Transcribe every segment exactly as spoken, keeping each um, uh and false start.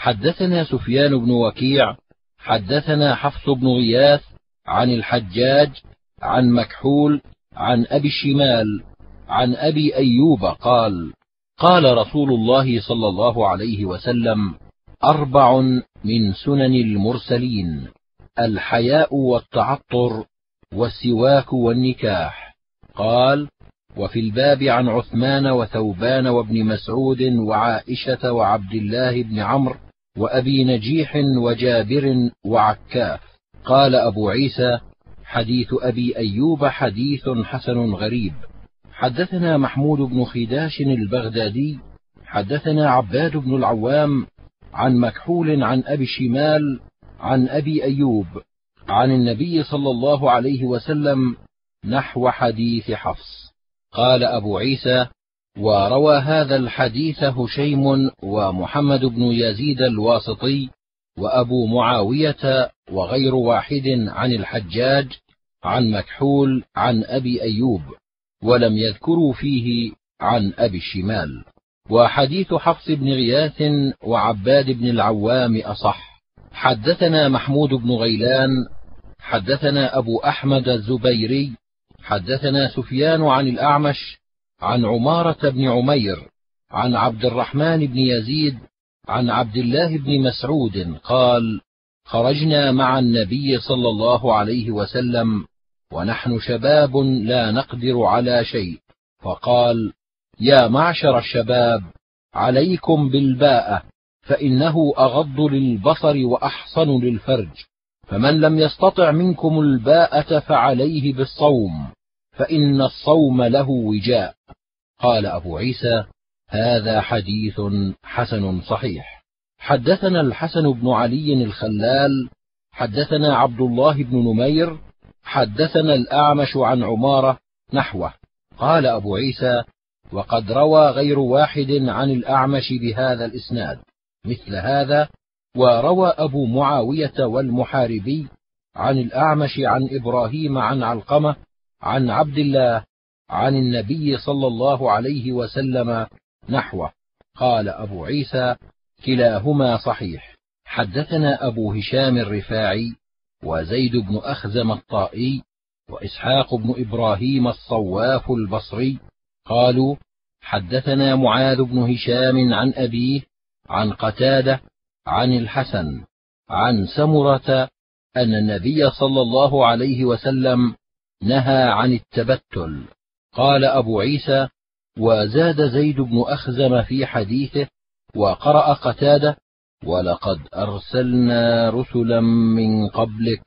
حدثنا سفيان بن وكيع حدثنا حفص بن غياث عن الحجاج عن مكحول عن أبي الشمال عن أبي أيوب قال: قال رسول الله صلى الله عليه وسلم: أربع من سنن المرسلين: الحياء والتعطر والسواك والنكاح. قال: وفي الباب عن عثمان وثوبان وابن مسعود وعائشة وعبد الله بن عمرو وأبي نجيح وجابر وعكاف. قال أبو عيسى: حديث أبي أيوب حديث حسن غريب. حدثنا محمود بن خداش البغدادي حدثنا عباد بن العوام عن مكحول عن أبي الشمال عن أبي أيوب عن النبي صلى الله عليه وسلم نحو حديث حفص. قال أبو عيسى: وروى هذا الحديث هشيم ومحمد بن يزيد الواسطي وأبو معاوية وغير واحد عن الحجاج عن مكحول عن أبي أيوب، ولم يذكروا فيه عن أبي الشمال. وحديث حفص بن غياث وعباد بن العوام أصح. حدثنا محمود بن غيلان حدثنا أبو أحمد الزبيري حدثنا سفيان عن الأعمش عن عمارة بن عمير عن عبد الرحمن بن يزيد عن عبد الله بن مسعود قال: خرجنا مع النبي صلى الله عليه وسلم ونحن شباب لا نقدر على شيء، فقال: يا معشر الشباب، عليكم بالباءة، فإنه أغض للبصر وأحصن للفرج، فمن لم يستطع منكم الباءة فعليه بالصوم، فإن الصوم له وجاء. قال أبو عيسى: هذا حديث حسن صحيح. حدثنا الحسن بن علي الخلال حدثنا عبد الله بن نمير حدثنا الأعمش عن عمارة نحوه. قال أبو عيسى: وقد روى غير واحد عن الأعمش بهذا الإسناد مثل هذا. وروى أبو معاوية والمحاربي عن الأعمش عن إبراهيم عن علقمة عن عبد الله عن النبي صلى الله عليه وسلم نحوه. قال أبو عيسى: كلاهما صحيح. حدثنا أبو هشام الرفاعي وزيد بن أخزم الطائي وإسحاق بن إبراهيم الصواف البصري قالوا: حدثنا معاذ بن هشام عن أبيه عن قتادة عن الحسن عن سمرة أن النبي صلى الله عليه وسلم نهى عن التبتل. قال أبو عيسى: وزاد زيد بن أخزم في حديثه وقرأ قتادة: ولقد أرسلنا رسلا من قبلك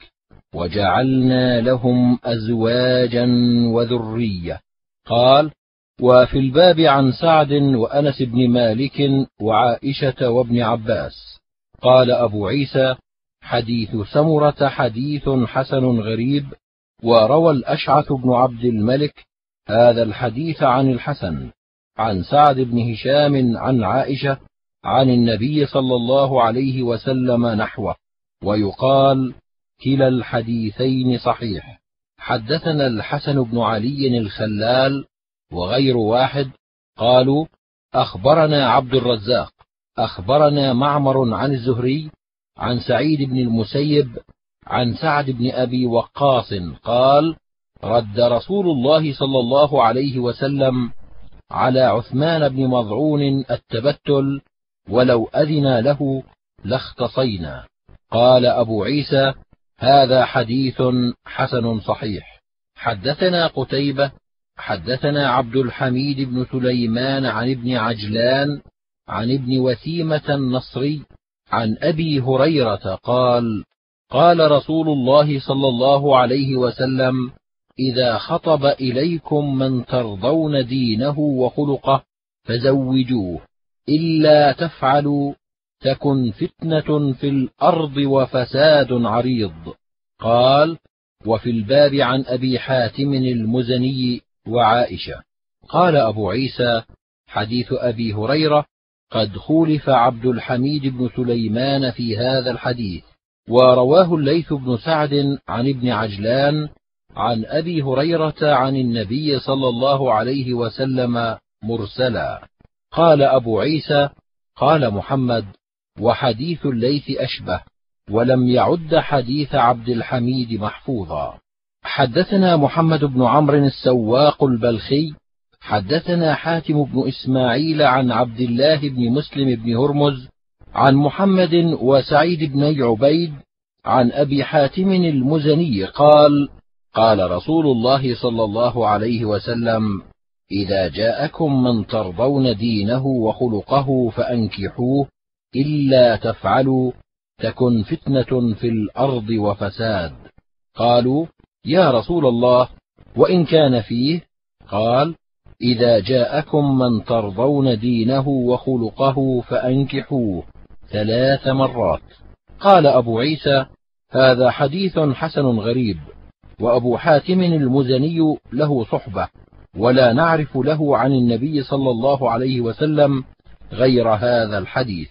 وجعلنا لهم أزواجا وذرية. قال: وفي الباب عن سعد وأنس بن مالك وعائشة وابن عباس. قال أبو عيسى: حديث سمرة حديث حسن غريب. وروى الأشعث بن عبد الملك هذا الحديث عن الحسن عن سعد بن هشام عن عائشة عن النبي صلى الله عليه وسلم نحوه، ويقال: كلا الحديثين صحيح. حدثنا الحسن بن علي الخلال وغير واحد قالوا: أخبرنا عبد الرزاق أخبرنا معمر عن الزهري عن سعيد بن المسيب عن سعد بن أبي وقاص قال: رد رسول الله صلى الله عليه وسلم على عثمان بن مظعون التبتل، ولو أذن له لاختصينا. قال أبو عيسى: هذا حديث حسن صحيح. حدثنا قتيبة حدثنا عبد الحميد بن سليمان عن ابن عجلان عن ابن وثيمة النصري عن أبي هريرة قال: قال رسول الله صلى الله عليه وسلم: إذا خطب إليكم من ترضون دينه وخلقه فزوجوه، إلا تفعلوا تكن فتنة في الأرض وفساد عريض. قال: وفي الباب عن أبي حاتم المزني وعائشة. قال أبو عيسى: حديث أبي هريرة قد خولف عبد الحميد بن سليمان في هذا الحديث، ورواه الليث بن سعد عن ابن عجلان عن أبي هريرة عن النبي صلى الله عليه وسلم مرسلا. قال أبو عيسى: قال محمد: وحديث الليث أشبه، ولم يعد حديث عبد الحميد محفوظا. حدثنا محمد بن عمرو السواق البلخي حدثنا حاتم بن إسماعيل عن عبد الله بن مسلم بن هرمز عن محمد وسعيد بن عبيد عن أبي حاتم المزني قال: قال رسول الله صلى الله عليه وسلم: إذا جاءكم من ترضون دينه وخلقه فأنكحوه، إلا تفعلوا تكن فتنة في الأرض وفساد. قالوا: يا رسول الله، وإن كان فيه؟ قال: إذا جاءكم من ترضون دينه وخلقه فأنكحوه ثلاث مرات. قال أبو عيسى: هذا حديث حسن غريب، وأبو حاتم المزني له صحبة، ولا نعرف له عن النبي صلى الله عليه وسلم غير هذا الحديث.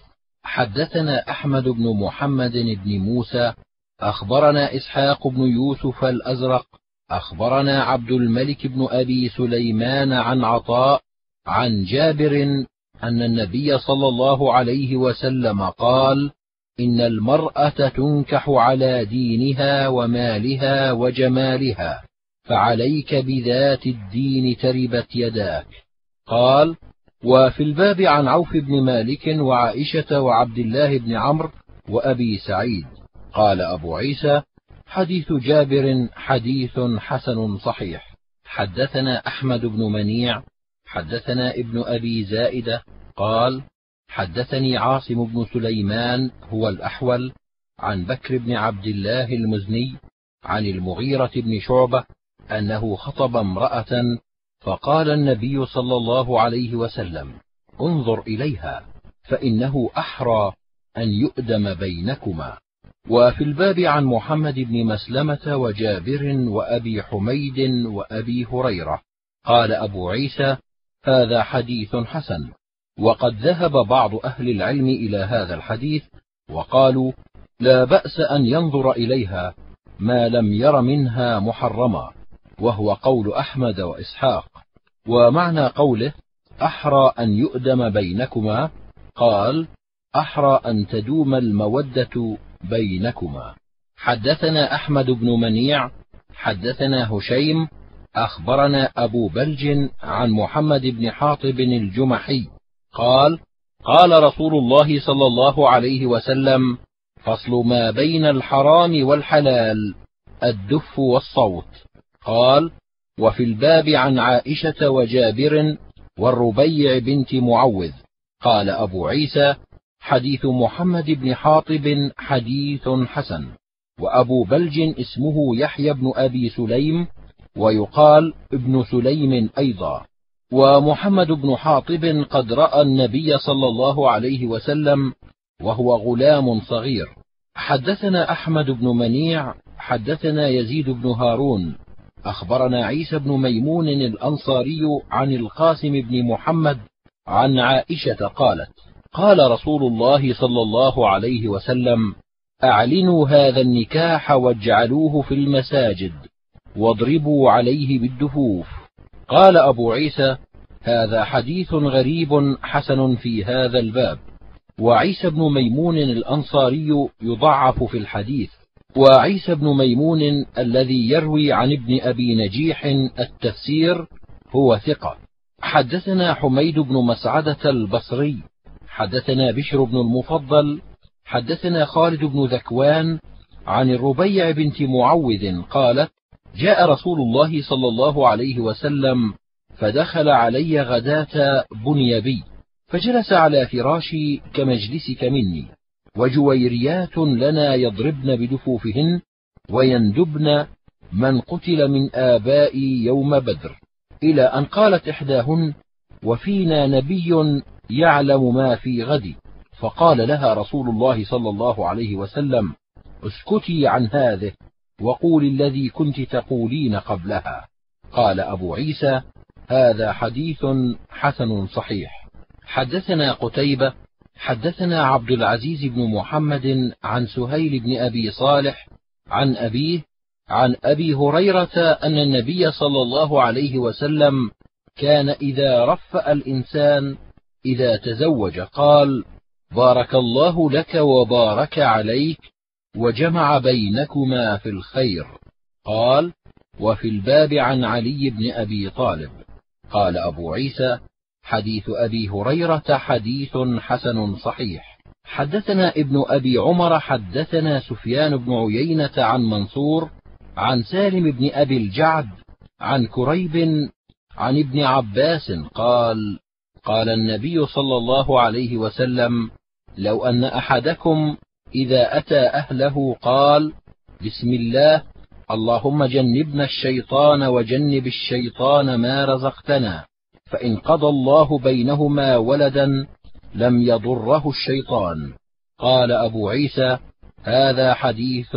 حدثنا أحمد بن محمد بن موسى أخبرنا إسحاق بن يوسف الأزرق أخبرنا عبد الملك بن أبي سليمان عن عطاء عن جابر أن النبي صلى الله عليه وسلم قال: إن المرأة تنكح على دينها ومالها وجمالها، فعليك بذات الدين تربت يداك. قال: وفي الباب عن عوف بن مالك وعائشة وعبد الله بن عمرو وأبي سعيد. قال أبو عيسى: حديث جابر حديث حسن صحيح. حدثنا أحمد بن منيع حدثنا ابن أبي زائدة قال: حدثني عاصم بن سليمان هو الأحول عن بكر بن عبد الله المزني عن المغيرة بن شعبة أنه خطب امرأة، فقال النبي صلى الله عليه وسلم: انظر إليها، فإنه أحرى أن يؤدم بينكما. وفي الباب عن محمد بن مسلمة وجابر وأبي حميد وأبي هريرة. قال أبو عيسى: هذا حديث حسن. وقد ذهب بعض أهل العلم إلى هذا الحديث وقالوا: لا بأس أن ينظر إليها ما لم ير منها محرما، وهو قول أحمد وإسحاق. ومعنى قوله أحرى أن يؤدم بينكما، قال: أحرى أن تدوم المودة بينكما. حدثنا أحمد بن منيع حدثنا هشيم أخبرنا أبو بلج عن محمد بن حاطب الجمحي قال: قال رسول الله صلى الله عليه وسلم: فصل ما بين الحرام والحلال الدف والصوت. قال: وفي الباب عن عائشة وجابر والربيع بنت معوذ. قال أبو عيسى: حديث محمد بن حاطب حديث حسن. وأبو بلج اسمه يحيى بن أبي سليم، ويقال ابن سليم أيضا. ومحمد بن حاطب قد رأى النبي صلى الله عليه وسلم وهو غلام صغير. حدثنا أحمد بن منيع حدثنا يزيد بن هارون أخبرنا عيسى بن ميمون الأنصاري عن القاسم بن محمد عن عائشة قالت: قال رسول الله صلى الله عليه وسلم: أعلنوا هذا النكاح واجعلوه في المساجد واضربوا عليه بالدفوف. قال أبو عيسى: هذا حديث غريب حسن في هذا الباب. وعيسى بن ميمون الأنصاري يضعف في الحديث. وعيسى بن ميمون الذي يروي عن ابن أبي نجيح التفسير هو ثقة. حدثنا حميد بن مسعدة البصري حدثنا بشر بن المفضل حدثنا خالد بن ذكوان عن الربيع بنت معوذ قالت: جاء رسول الله صلى الله عليه وسلم فدخل علي غداة بني بي، فجلس على فراشي كمجلسك مني، وجويريات لنا يضربن بدفوفهن ويندبن من قتل من آبائي يوم بدر، إلى أن قالت إحداهن: وفينا نبي يعلم ما في غد. فقال لها رسول الله صلى الله عليه وسلم: اسكتي عن هذه وقول الذي كنت تقولين قبلها. قال أبو عيسى: هذا حديث حسن صحيح. حدثنا قتيبة حدثنا عبد العزيز بن محمد عن سهيل بن أبي صالح عن أبيه عن أبي هريرة أن النبي صلى الله عليه وسلم كان إذا رفأ الإنسان إذا تزوج قال: بارك الله لك وبارك عليك وجمع بينكما في الخير. قال: وفي الباب عن علي بن أبي طالب. قال أبو عيسى: حديث أبي هريرة حديث حسن صحيح. حدثنا ابن أبي عمر حدثنا سفيان بن عيينة عن منصور عن سالم بن أبي الجعد عن كريب عن ابن عباس قال: قال النبي صلى الله عليه وسلم: لو أن أحدكم إذا أتى أهله قال: بسم الله، اللهم جنبنا الشيطان وجنب الشيطان ما رزقتنا، فإن قضى الله بينهما ولدا لم يضره الشيطان. قال أبو عيسى: هذا حديث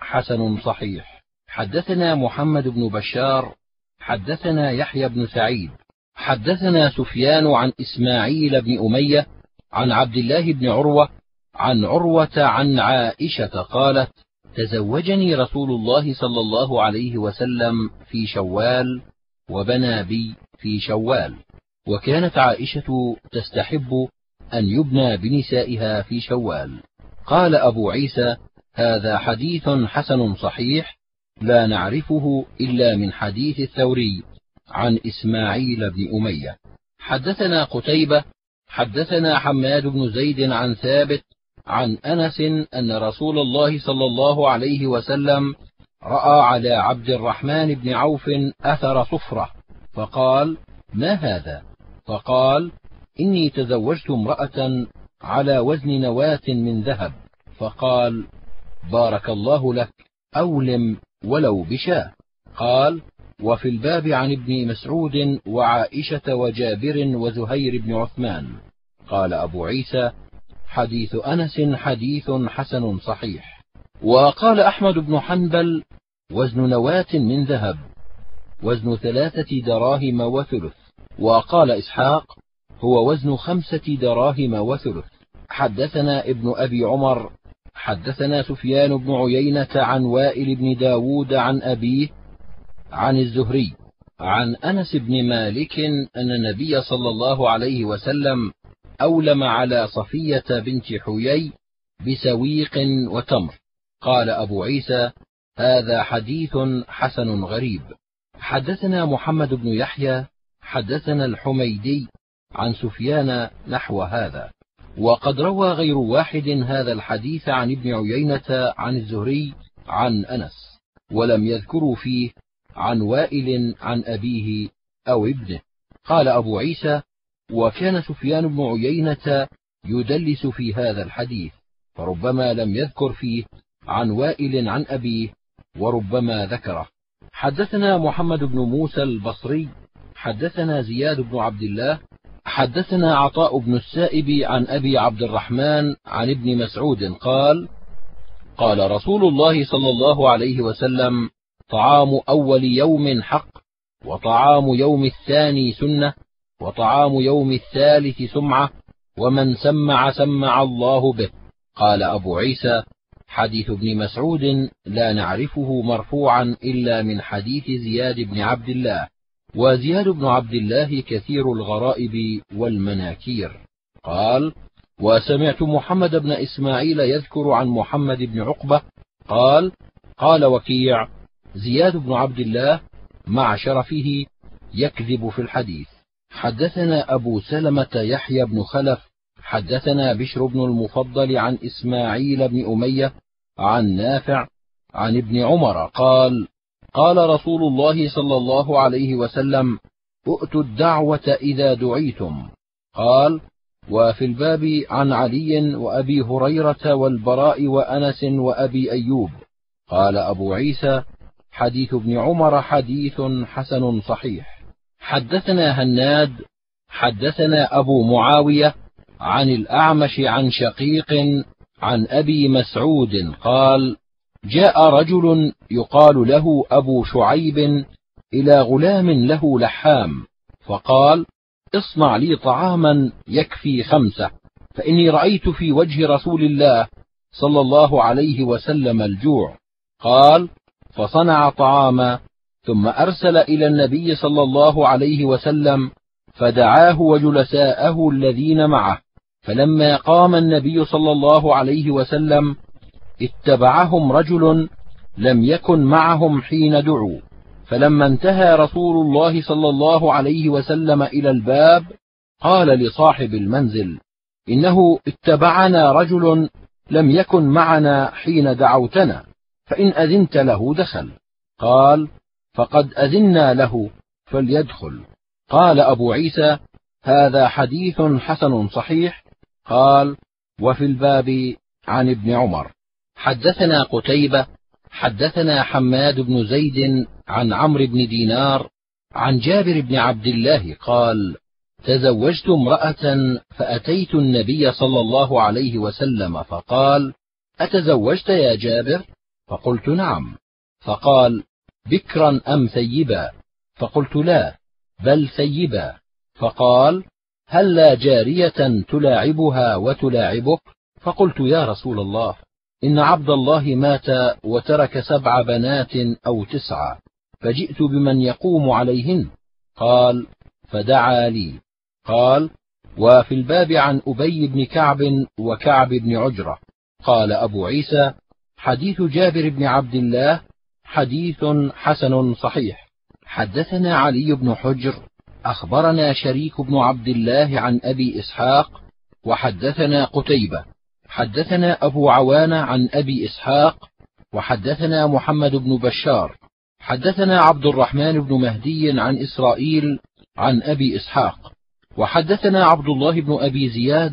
حسن صحيح. حدثنا محمد بن بشار حدثنا يحيى بن سعيد حدثنا سفيان عن إسماعيل بن أمية عن عبد الله بن عروة عن عروة عن عائشة قالت: تزوجني رسول الله صلى الله عليه وسلم في شوال وبنى بي في شوال، وكانت عائشة تستحب أن يبنى بنسائها في شوال. قال أبو عيسى: هذا حديث حسن صحيح، لا نعرفه إلا من حديث الثوري عن إسماعيل بن أمية. حدثنا قتيبة حدثنا حماد بن زيد عن ثابت عن أنس أن رسول الله صلى الله عليه وسلم رأى على عبد الرحمن بن عوف أثر صفرة، فقال: ما هذا؟ فقال: إني تزوجت امرأة على وزن نواة من ذهب. فقال: بارك الله لك، أولم ولو بشاة. قال: وفي الباب عن ابن مسعود وعائشة وجابر وزهير بن عثمان. قال أبو عيسى: حديث أنس حديث حسن صحيح. وقال أحمد بن حنبل: وزن نواة من ذهب وزن ثلاثة دراهم وثلث. وقال إسحاق: هو وزن خمسة دراهم وثلث. حدثنا ابن أبي عمر حدثنا سفيان بن عيينة عن وائل بن داود عن أبيه عن الزهري عن أنس بن مالك أن النبي صلى الله عليه وسلم أولم على صفية بنت حيي بسويق وتمر. قال أبو عيسى: هذا حديث حسن غريب. حدثنا محمد بن يحيى حدثنا الحميدي عن سفيان نحو هذا، وقد روى غير واحد هذا الحديث عن ابن عيينة عن الزهري عن أنس، ولم يذكروا فيه عن وائل عن أبيه أو ابنه. قال أبو عيسى: وكان سفيان بن عيينة يدلس في هذا الحديث، فربما لم يذكر فيه عن وائل عن أبيه وربما ذكره. حدثنا محمد بن موسى البصري حدثنا زياد بن عبد الله حدثنا عطاء بن السائب عن أبي عبد الرحمن عن ابن مسعود قال: قال رسول الله صلى الله عليه وسلم: طعام أول يوم حق، وطعام يوم الثاني سنة، وطعام يوم الثالث سمعة، ومن سمع سمع الله به. قال أبو عيسى: حديث ابن مسعود لا نعرفه مرفوعا إلا من حديث زياد بن عبد الله، وزياد بن عبد الله كثير الغرائب والمناكير. قال: وسمعت محمد بن إسماعيل يذكر عن محمد بن عقبة قال: قال وكيع: زياد بن عبد الله مع شرفه يكذب في الحديث. حدثنا أبو سلمة يحيى بن خلف حدثنا بشر بن المفضل عن إسماعيل بن أمية عن نافع عن ابن عمر قال: قال رسول الله صلى الله عليه وسلم: ائتوا الدعوة إذا دعيتم. قال: وفي الباب عن علي وأبي هريرة والبراء وأنس وأبي أيوب. قال أبو عيسى: حديث ابن عمر حديث حسن صحيح. حدثنا هناد حدثنا أبو معاوية عن الأعمش عن شقيق عن أبي مسعود قال: جاء رجل يقال له أبو شعيب إلى غلام له لحام، فقال: اصنع لي طعاما يكفي خمسة، فإني رأيت في وجه رسول الله صلى الله عليه وسلم الجوع. قال: فصنع طعاما، ثم أرسل إلى النبي صلى الله عليه وسلم، فدعاه وجلساءه الذين معه، فلما قام النبي صلى الله عليه وسلم اتبعهم رجل لم يكن معهم حين دعوا، فلما انتهى رسول الله صلى الله عليه وسلم إلى الباب قال لصاحب المنزل: إنه اتبعنا رجل لم يكن معنا حين دعوتنا، فإن أذنت له دخل. قال: فقد أذنا له فليدخل. قال أبو عيسى: هذا حديث حسن صحيح. قال: وفي الباب عن ابن عمر. حدثنا قتيبة حدثنا حماد بن زيد عن عمرو بن دينار عن جابر بن عبد الله قال: تزوجت امرأة فأتيت النبي صلى الله عليه وسلم فقال: أتزوجت يا جابر؟ فقلت: نعم. فقال: بكرا أم ثيبا؟ فقلت: لا، بل ثيبا. فقال: هل لا جارية تلاعبها وتلاعبك؟ فقلت: يا رسول الله، إن عبد الله مات وترك سبع بنات أو تسعة، فجئت بمن يقوم عليهن. قال: فدعا لي. قال: وفي الباب عن أبي بن كعب وكعب بن عجرة. قال أبو عيسى: حديث جابر بن عبد الله حديث حسن صحيح. حدثنا علي بن حجر أخبرنا شريك بن عبد الله عن أبي إسحاق، وحدثنا قتيبة حدثنا أبو عوانة عن أبي إسحاق، وحدثنا محمد بن بشار حدثنا عبد الرحمن بن مهدي عن إسرائيل عن أبي إسحاق، وحدثنا عبد الله بن أبي زياد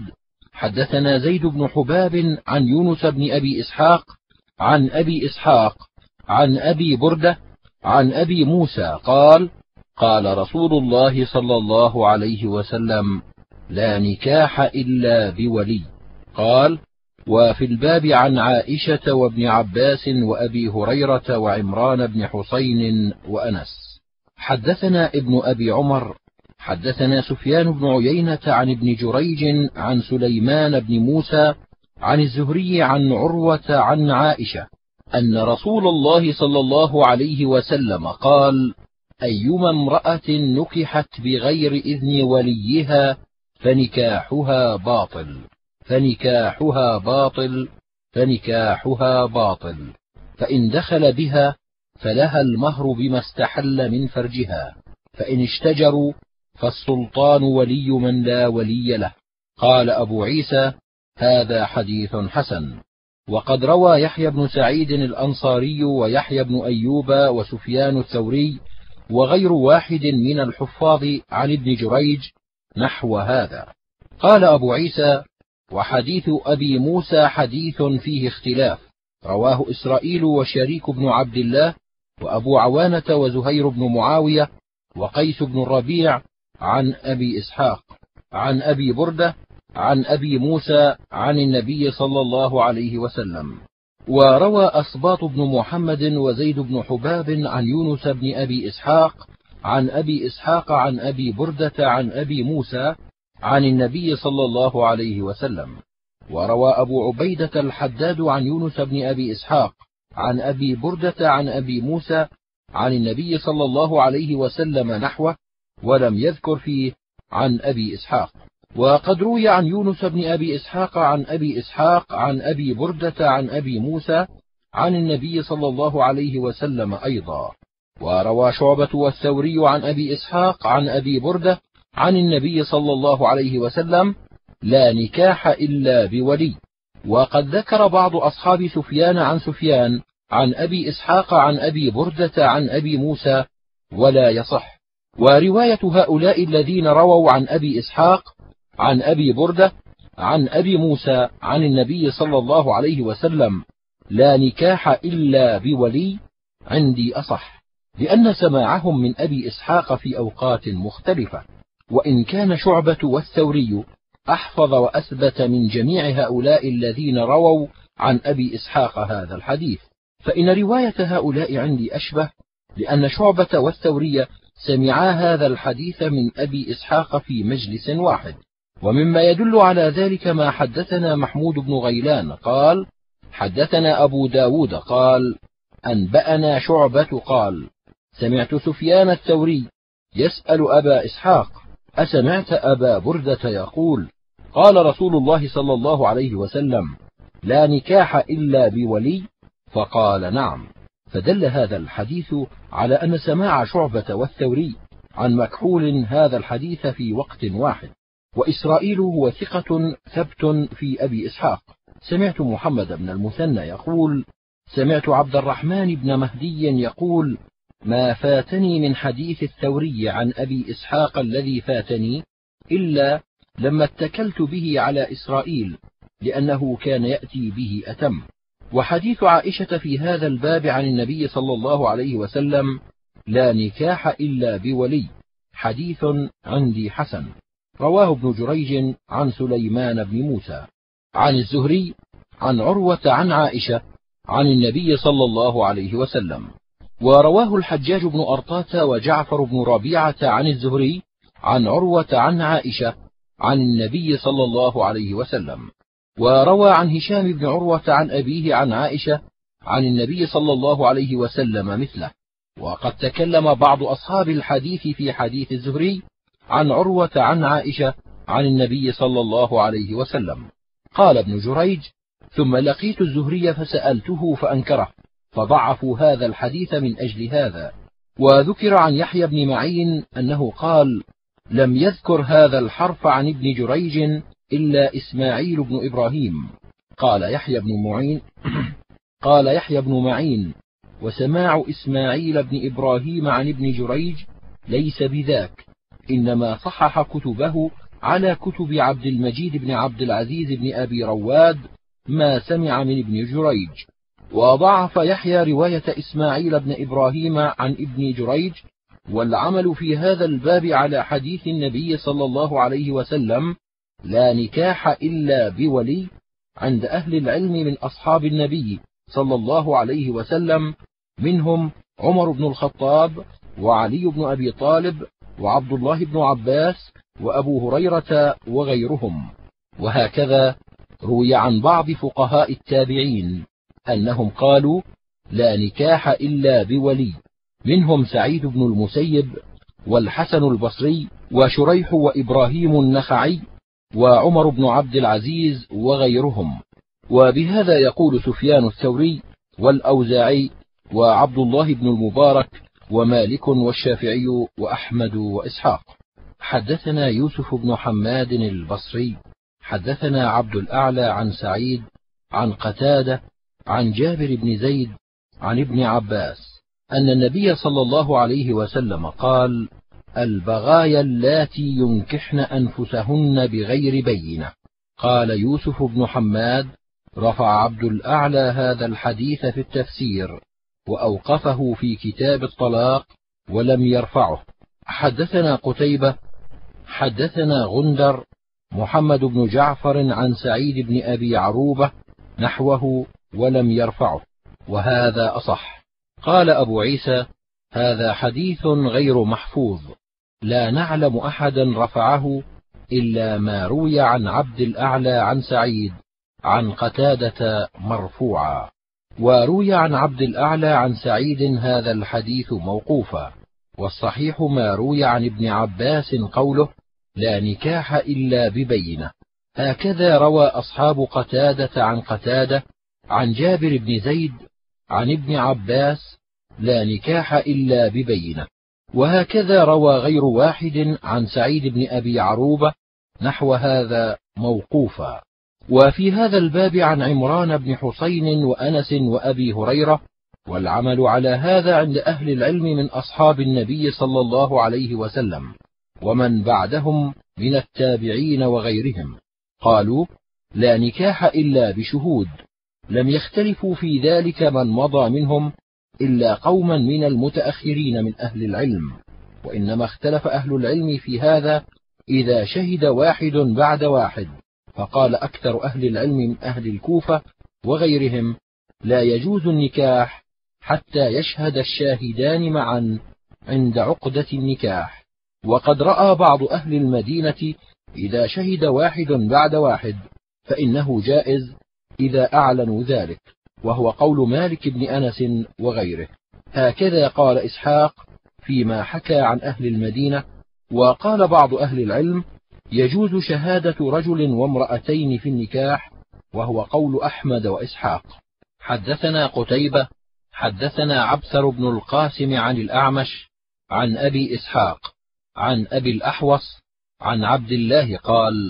حدثنا زيد بن حباب عن يونس بن أبي إسحاق عن أبي إسحاق عن أبي بردة عن أبي موسى قال: قال رسول الله صلى الله عليه وسلم: لا نكاح إلا بولي. قال: وفي الباب عن عائشة وابن عباس وأبي هريرة وعمران بن حسين وأنس. حدثنا ابن أبي عمر حدثنا سفيان بن عيينة عن ابن جريج عن سليمان بن موسى عن الزهري عن عروة عن عائشة أن رسول الله صلى الله عليه وسلم قال: أيما امرأة نكحت بغير إذن وليها فنكاحها باطل فنكاحها باطل فنكاحها باطل فإن دخل بها فلها المهر بما استحل من فرجها، فإن اشتجروا فالسلطان ولي من لا ولي له. قال أبو عيسى: هذا حديث حسن. وقد روى يحيى بن سعيد الأنصاري ويحيى بن أيوب وسفيان الثوري وغير واحد من الحفاظ عن ابن جريج نحو هذا. قال أبو عيسى: وحديث أبي موسى حديث فيه اختلاف، رواه إسرائيل وشريك بن عبد الله وأبو عوانة وزهير بن معاوية وقيس بن الربيع عن أبي إسحاق عن أبي بردة عن أبي موسى عن النبي صلى الله عليه وسلم. وروى أصباط بن محمد وزيد بن حباب عن يونس بن أبي إسحاق عن أبي إسحاق عن أبي بردة عن أبي موسى عن النبي صلى الله عليه وسلم. وروى أبو عبيدة الحداد عن يونس بن أبي إسحاق عن أبي بردة عن أبي موسى عن النبي صلى الله عليه وسلم نحوه، ولم يذكر فيه عن أبي إسحاق. وقد روي عن يونس بن أبي إسحاق عن أبي إسحاق عن أبي بردة عن أبي موسى عن النبي صلى الله عليه وسلم أيضا. وروى شعبة والثوري عن أبي إسحاق عن أبي بردة عن النبي صلى الله عليه وسلم: لا نكاح إلا بولي. وقد ذكر بعض أصحاب سفيان عن سفيان عن أبي إسحاق عن أبي بردة عن أبي موسى ولا يصح. ورواية هؤلاء الذين رووا عن أبي إسحاق عن أبي بردة عن أبي موسى عن النبي صلى الله عليه وسلم: لا نكاح إلا بولي عندي أصح، لأن سماعهم من أبي إسحاق في أوقات مختلفة. وإن كان شعبة والثوري أحفظ وأثبت من جميع هؤلاء الذين رووا عن أبي إسحاق هذا الحديث، فإن رواية هؤلاء عندي أشبه، لأن شعبة والثوري سمعا هذا الحديث من أبي إسحاق في مجلس واحد. ومما يدل على ذلك ما حدثنا محمود بن غيلان قال: حدثنا أبو داود قال: أنبأنا شعبة قال: سمعت سفيان الثوري يسأل أبا إسحاق: أسمعت أبا بردة يقول: قال رسول الله صلى الله عليه وسلم: لا نكاح إلا بولي؟ فقال: نعم. فدل هذا الحديث على أن سماع شعبة والثوري عن مكحول هذا الحديث في وقت واحد. وإسرائيل هو ثقة ثبت في أبي إسحاق. سمعت محمد بن المثنى يقول: سمعت عبد الرحمن بن مهدي يقول: ما فاتني من حديث الثوري عن أبي إسحاق الذي فاتني إلا لما اتكلت به على إسرائيل، لأنه كان يأتي به أتم. وحديث عائشة في هذا الباب عن النبي صلى الله عليه وسلم: لا نكاح إلا بولي، حديث عندي حسن. رواه ابن جريج عن سليمان بن موسى عن الزهري عن عروة عن عائشة عن النبي صلى الله عليه وسلم. ورواه الحجاج بن أرطاة وجعفر بن ربيعة عن الزهري عن عروة عن عائشة عن النبي صلى الله عليه وسلم. وروى عن هشام بن عروة عن أبيه عن عائشة عن النبي صلى الله عليه وسلم مثله. وقد تكلم بعض أصحاب الحديث في حديث الزهري عن عروة عن عائشة عن النبي صلى الله عليه وسلم. قال ابن جريج: ثم لقيت الزهري فسألته فأنكره، فضعفوا هذا الحديث من أجل هذا. وذكر عن يحيى بن معين أنه قال: لم يذكر هذا الحرف عن ابن جريج إلا إسماعيل بن إبراهيم. قال يحيى بن معين قال يحيى بن معين: وسماع إسماعيل بن إبراهيم عن ابن جريج ليس بذاك، إنما صحح كتبه على كتب عبد المجيد بن عبد العزيز بن أبي رواد ما سمع من ابن جريج. وضعف يحيى رواية إسماعيل بن إبراهيم عن ابن جريج. والعمل في هذا الباب على حديث النبي صلى الله عليه وسلم: لا نكاح إلا بولي، عند أهل العلم من أصحاب النبي صلى الله عليه وسلم، منهم عمر بن الخطاب وعلي بن أبي طالب وعبد الله بن عباس وأبو هريرة وغيرهم. وهكذا روي عن بعض فقهاء التابعين أنهم قالوا: لا نكاح إلا بولي، منهم سعيد بن المسيب والحسن البصري وشريح وإبراهيم النخعي وعمر بن عبد العزيز وغيرهم. وبهذا يقول سفيان الثوري والأوزاعي وعبد الله بن المبارك ومالك والشافعي وأحمد وإسحاق. حدثنا يوسف بن حماد البصري حدثنا عبد الأعلى عن سعيد عن قتادة عن جابر بن زيد عن ابن عباس أن النبي صلى الله عليه وسلم قال: البغايا اللاتي ينكحن أنفسهن بغير بينة. قال يوسف بن حماد: رفع عبد الأعلى هذا الحديث في التفسير وأوقفه في كتاب الطلاق ولم يرفعه. حدثنا قتيبة حدثنا غندر محمد بن جعفر عن سعيد بن أبي عروبة نحوه ولم يرفعه، وهذا أصح. قال أبو عيسى: هذا حديث غير محفوظ، لا نعلم أحدا رفعه إلا ما روي عن عبد الأعلى عن سعيد عن قتادة مرفوعا. وروي عن عبد الأعلى عن سعيد هذا الحديث موقوفا، والصحيح ما روي عن ابن عباس قوله: لا نكاح إلا ببينة. هكذا روى أصحاب قتادة عن قتادة عن جابر بن زيد عن ابن عباس: لا نكاح إلا ببينة. وهكذا روى غير واحد عن سعيد بن أبي عروبة نحو هذا موقوفا. وفي هذا الباب عن عمران بن حسين وأنس وأبي هريرة، والعمل على هذا عند أهل العلم من أصحاب النبي صلى الله عليه وسلم ومن بعدهم من التابعين وغيرهم. قالوا: لا نكاح إلا بشهود. لم يختلفوا في ذلك من مضى منهم إلا قوما من المتأخرين من أهل العلم، وإنما اختلف أهل العلم في هذا إذا شهد واحد بعد واحد. فقال أكثر أهل العلم من أهل الكوفة وغيرهم: لا يجوز النكاح حتى يشهد الشاهدان معا عند عقدة النكاح. وقد رأى بعض أهل المدينة إذا شهد واحد بعد واحد فإنه جائز إذا أعلنوا ذلك، وهو قول مالك بن أنس وغيره. هكذا قال إسحاق فيما حكى عن أهل المدينة. وقال بعض أهل العلم: يجوز شهادة رجل وامرأتين في النكاح، وهو قول أحمد وإسحاق. حدثنا قتيبة حدثنا عبثر بن القاسم عن الأعمش عن أبي إسحاق عن أبي الأحوص عن عبد الله قال: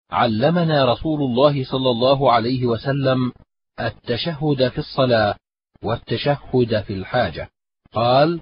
علمنا رسول الله صلى الله عليه وسلم التشهد في الصلاة والتشهد في الحاجة. قال: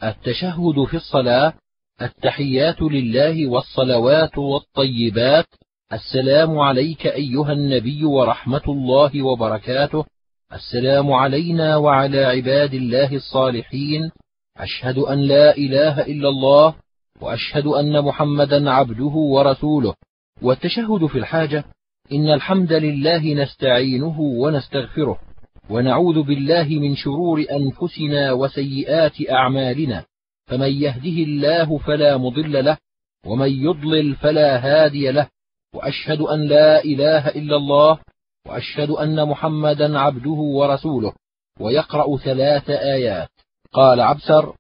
التشهد في الصلاة: التحيات لله والصلوات والطيبات، السلام عليك أيها النبي ورحمة الله وبركاته، السلام علينا وعلى عباد الله الصالحين، أشهد أن لا إله إلا الله وأشهد أن محمدا عبده ورسوله. والتشهد في الحاجة: إن الحمد لله نستعينه ونستغفره ونعوذ بالله من شرور أنفسنا وسيئات أعمالنا، فمن يهده الله فلا مضل له ومن يضلل فلا هادي له، وأشهد أن لا إله إلا الله وأشهد أن محمدا عبده ورسوله. ويقرأ ثلاث آيات. قال عبثر: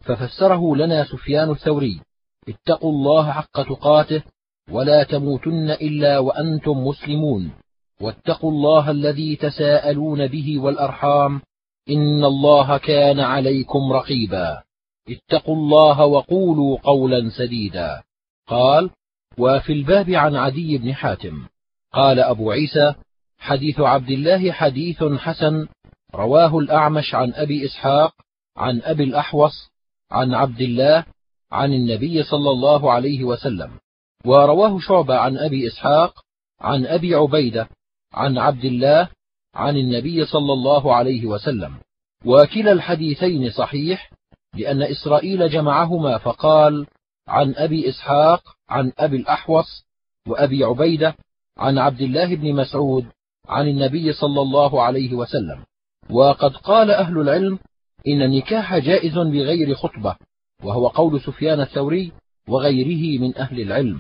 ففسره لنا سفيان الثوري: اتقوا الله حق تقاته ولا تموتن إلا وأنتم مسلمون، واتقوا الله الذي تساءلون به والأرحام، إن الله كان عليكم رقيبا، اتقوا الله وقولوا قولا سديدا. قال: وفي الباب عن عدي بن حاتم. قال أبو عيسى: حديث عبد الله حديث حسن، رواه الأعمش عن أبي إسحاق عن أبي الأحوص عن عبد الله عن النبي صلى الله عليه وسلم. ورواه شعبة عن أبي إسحاق عن أبي عبيدة عن عبد الله عن النبي صلى الله عليه وسلم. وكلا الحديثين صحيح، لأن إسرائيل جمعهما فقال: عن أبي إسحاق عن أبي الأحوص وأبي عبيدة عن عبد الله بن مسعود عن النبي صلى الله عليه وسلم. وقد قال أهل العلم إن النكاح جائز بغير خطبة، وهو قول سفيان الثوري وغيره من أهل العلم.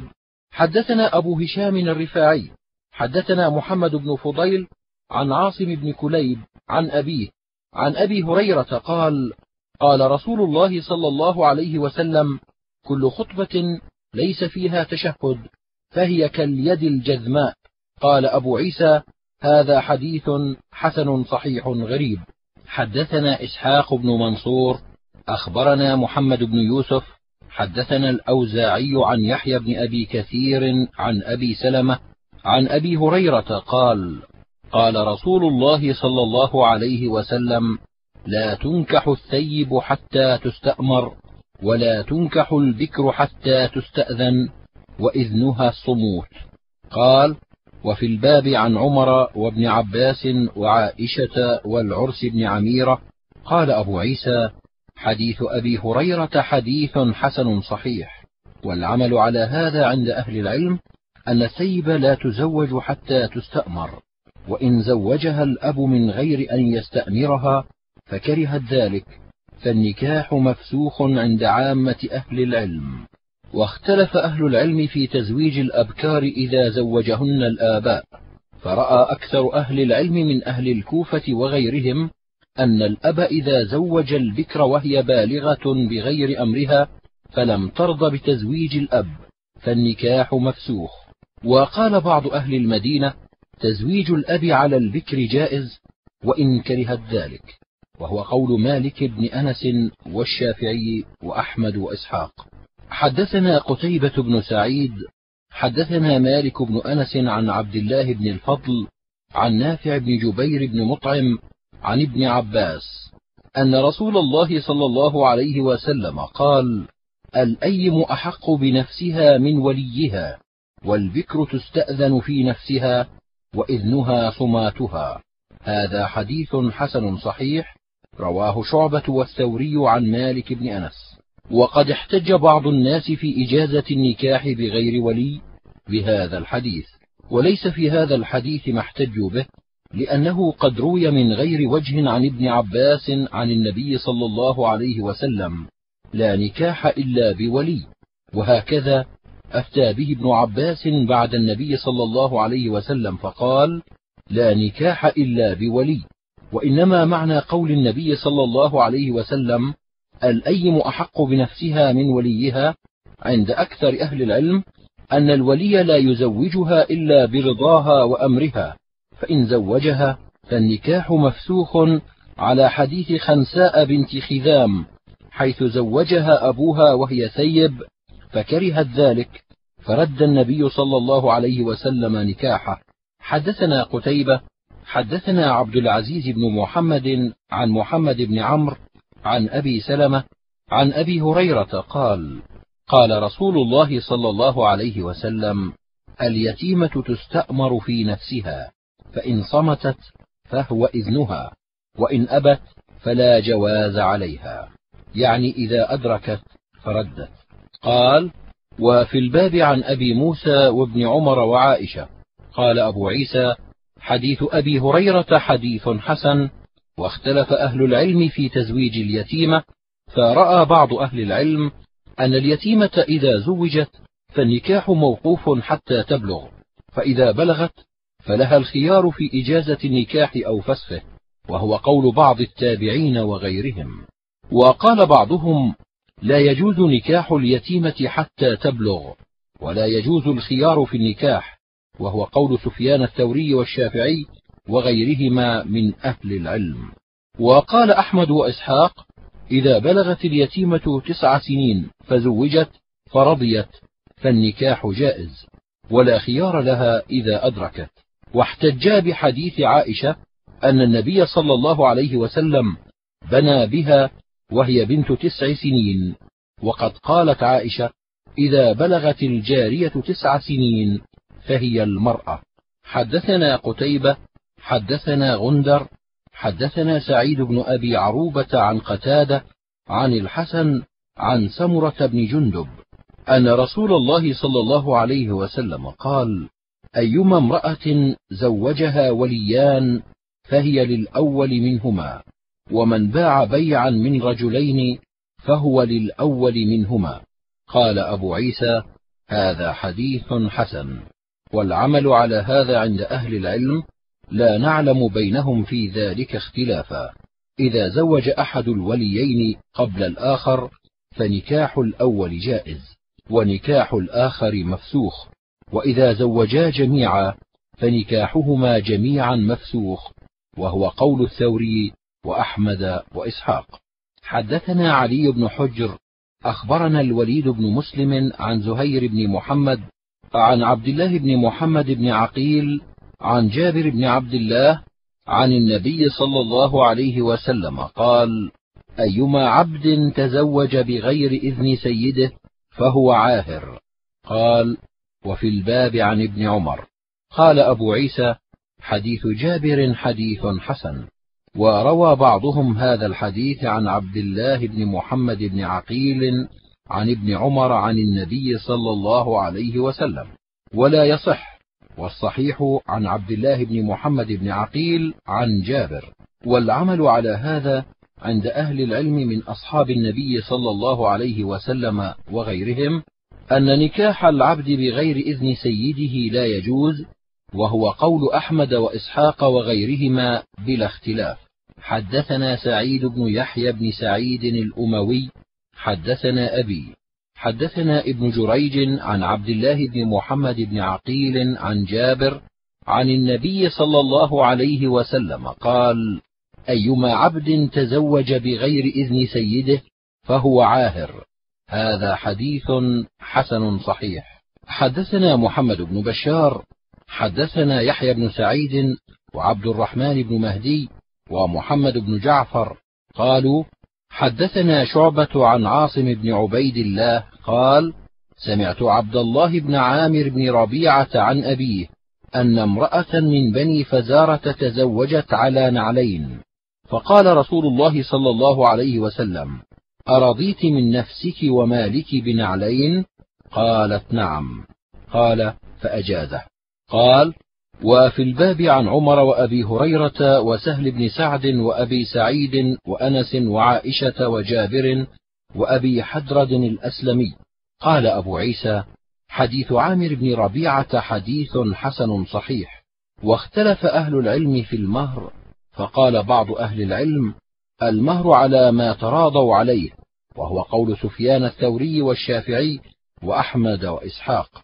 حدثنا أبو هشام الرفاعي حدثنا محمد بن فضيل عن عاصم بن كليب عن أبيه عن أبي هريرة قال: قال رسول الله صلى الله عليه وسلم: كل خطبة ليس فيها تشهد فهي كاليد الجذماء. قال أبو عيسى: هذا حديث حسن صحيح غريب. حدثنا إسحاق بن منصور أخبرنا محمد بن يوسف حدثنا الأوزاعي عن يحيى بن أبي كثير عن أبي سلمة عن أبي هريرة قال: قال رسول الله صلى الله عليه وسلم: لا تنكح الثيب حتى تستأمر، ولا تنكح البكر حتى تستأذن، وإذنها الصموت. قال: وفي الباب عن عمر وابن عباس وعائشة والعرس بن عميرة. قال أبو عيسى: حديث أبي هريرة حديث حسن صحيح. والعمل على هذا عند أهل العلم أن الثيب لا تزوج حتى تستأمر، وإن زوجها الأب من غير أن يستأمرها فكرهت ذلك، فالنكاح مفسوخ عند عامة أهل العلم. واختلف أهل العلم في تزويج الأبكار إذا زوجهن الآباء، فرأى أكثر أهل العلم من أهل الكوفة وغيرهم أن الأب إذا زوج البكر وهي بالغة بغير أمرها فلم ترض بتزويج الأب فالنكاح مفسوخ. وقال بعض أهل المدينة: تزويج الأب على البكر جائز وإن كرهت ذلك، وهو قول مالك بن أنس والشافعي وأحمد وإسحاق. حدثنا قتيبة بن سعيد حدثنا مالك بن أنس عن عبد الله بن الفضل عن نافع بن جبير بن مطعم عن ابن عباس أن رسول الله صلى الله عليه وسلم قال: الأيم أحق بنفسها من وليها، والبكر تستأذن في نفسها وإذنها صماتها. هذا حديث حسن صحيح، رواه شعبة والثوري عن مالك بن أنس. وقد احتج بعض الناس في إجازة النكاح بغير ولي بهذا الحديث، وليس في هذا الحديث ما احتجوا به، لأنه قد روي من غير وجه عن ابن عباس عن النبي صلى الله عليه وسلم: لا نكاح إلا بولي. وهكذا أفتى به ابن عباس بعد النبي صلى الله عليه وسلم فقال: لا نكاح إلا بولي. وإنما معنى قول النبي صلى الله عليه وسلم: الأيم أحق بنفسها من وليها عند أكثر أهل العلم أن الولي لا يزوجها إلا برضاها وأمرها، فإن زوجها فالنكاح مفسوخ، على حديث خنساء بنت خذام حيث زوجها أبوها وهي ثيب فكرهت ذلك، فرد النبي صلى الله عليه وسلم نكاحه. حدثنا قتيبة حدثنا عبد العزيز بن محمد عن محمد بن عمرو عن أبي سلمة عن أبي هريرة قال: قال رسول الله صلى الله عليه وسلم: اليتيمة تستأمر في نفسها، فإن صمتت فهو إذنها، وإن أبت فلا جواز عليها، يعني إذا أدركت فردت. قال: وفي الباب عن أبي موسى وابن عمر وعائشة. قال أبو عيسى: حديث أبي هريرة حديث حسن. واختلف أهل العلم في تزويج اليتيمة، فرأى بعض أهل العلم أن اليتيمة إذا زوجت فالنكاح موقوف حتى تبلغ، فإذا بلغت فلها الخيار في إجازة النكاح أو فسخه، وهو قول بعض التابعين وغيرهم. وقال بعضهم: لا يجوز نكاح اليتيمة حتى تبلغ، ولا يجوز الخيار في النكاح، وهو قول سفيان الثوري والشافعي وغيرهما من أهل العلم. وقال أحمد وإسحاق: إذا بلغت اليتيمة تسع سنين فزوجت فرضيت فالنكاح جائز، ولا خيار لها إذا أدركت. واحتجا بحديث عائشة أن النبي صلى الله عليه وسلم بنى بها وهي بنت تسع سنين، وقد قالت عائشة: إذا بلغت الجارية تسع سنين فهي المرأة. حدثنا قتيبة حدثنا غندر حدثنا سعيد بن أبي عروبة عن قتادة عن الحسن عن سمرة بن جندب أن رسول الله صلى الله عليه وسلم قال: أيما امرأة زوجها وليان فهي للأول منهما، ومن باع بيعا من رجلين فهو للأول منهما. قال أبو عيسى: هذا حديث حسن. والعمل على هذا عند أهل العلم، لا نعلم بينهم في ذلك اختلافا. إذا زوج أحد الوليين قبل الآخر فنكاح الأول جائز، ونكاح الآخر مفسوخ، وإذا زوجا جميعا فنكاحهما جميعا مفسوخ، وهو قول الثوري وأحمد وإسحاق. حدثنا علي بن حجر أخبرنا الوليد بن مسلم عن زهير بن محمد عن عبد الله بن محمد بن عقيل عن جابر بن عبد الله عن النبي صلى الله عليه وسلم قال: أيما عبد تزوج بغير إذن سيده فهو عاهر. قال: وفي الباب عن ابن عمر. قال أبو عيسى: حديث جابر حديث حسن. وروى بعضهم هذا الحديث عن عبد الله بن محمد بن عقيل عن ابن عمر عن النبي صلى الله عليه وسلم، ولا يصح، والصحيح عن عبد الله بن محمد بن عقيل عن جابر. والعمل على هذا عند أهل العلم من أصحاب النبي صلى الله عليه وسلم وغيرهم أن نكاح العبد بغير إذن سيده لا يجوز، وهو قول أحمد وإسحاق وغيرهما بلا اختلاف. حدثنا سعيد بن يحيى بن سعيد الأموي حدثنا أبي حدثنا ابن جريج عن عبد الله بن محمد بن عقيل عن جابر عن النبي صلى الله عليه وسلم قال: أيما عبد تزوج بغير إذن سيده فهو عاهر. هذا حديث حسن صحيح. حدثنا محمد بن بشار حدثنا يحيى بن سعيد وعبد الرحمن بن مهدي ومحمد بن جعفر قالوا: حدثنا شعبة عن عاصم بن عبيد الله قال: سمعت عبد الله بن عامر بن ربيعة عن أبيه أن امرأة من بني فزارة تزوجت على نعلين، فقال رسول الله صلى الله عليه وسلم: أرضيت من نفسك ومالك بنعلين؟ قالت: نعم. قال: فأجازه. قال: وفي الباب عن عمر وأبي هريرة وسهل بن سعد وأبي سعيد وأنس وعائشة وجابر وأبي حدرد الأسلمي. قال أبو عيسى: حديث عامر بن ربيعة حديث حسن صحيح. واختلف أهل العلم في المهر، فقال بعض أهل العلم: المهر على ما تراضوا عليه، وهو قول سفيان الثوري والشافعي وأحمد وإسحاق.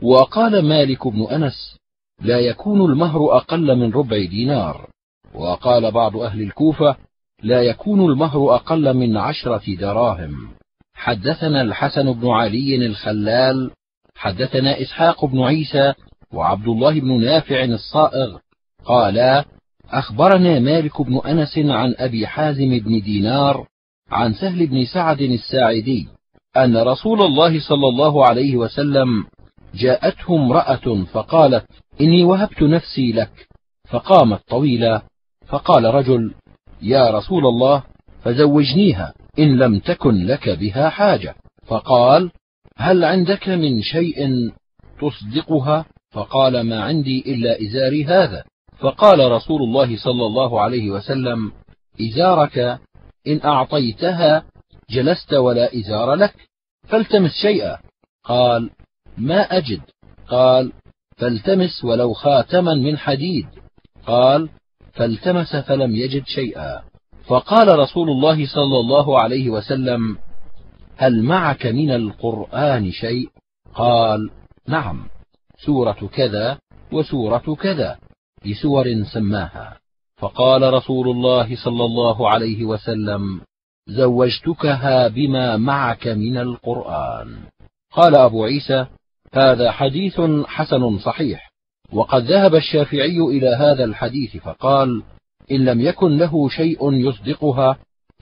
وقال مالك بن أنس: لا يكون المهر أقل من ربع دينار. وقال بعض أهل الكوفة: لا يكون المهر أقل من عشرة دراهم. حدثنا الحسن بن علي الخلال حدثنا إسحاق بن عيسى وعبد الله بن نافع الصائغ قالا: أخبرنا مالك بن أنس عن أبي حازم بن دينار عن سهل بن سعد الساعدي أن رسول الله صلى الله عليه وسلم جاءته امرأة فقالت: إني وهبت نفسي لك. فقامت طويلا، فقال رجل: يا رسول الله، فزوجنيها إن لم تكن لك بها حاجة. فقال: هل عندك من شيء تصدقها؟ فقال: ما عندي إلا إزاري هذا. فقال رسول الله صلى الله عليه وسلم: إزارك إن أعطيتها جلست ولا إزار لك، فالتمس شيئا. قال: ما أجد. قال: فالتمس ولو خاتما من حديد. قال: فالتمس فلم يجد شيئا. فقال رسول الله صلى الله عليه وسلم: هل معك من القرآن شيء؟ قال: نعم، سورة كذا وسورة كذا، بسور سماها. فقال رسول الله صلى الله عليه وسلم: زوجتكها بما معك من القرآن. قال أبو عيسى: هذا حديث حسن صحيح. وقد ذهب الشافعي إلى هذا الحديث فقال: إن لم يكن له شيء يصدقها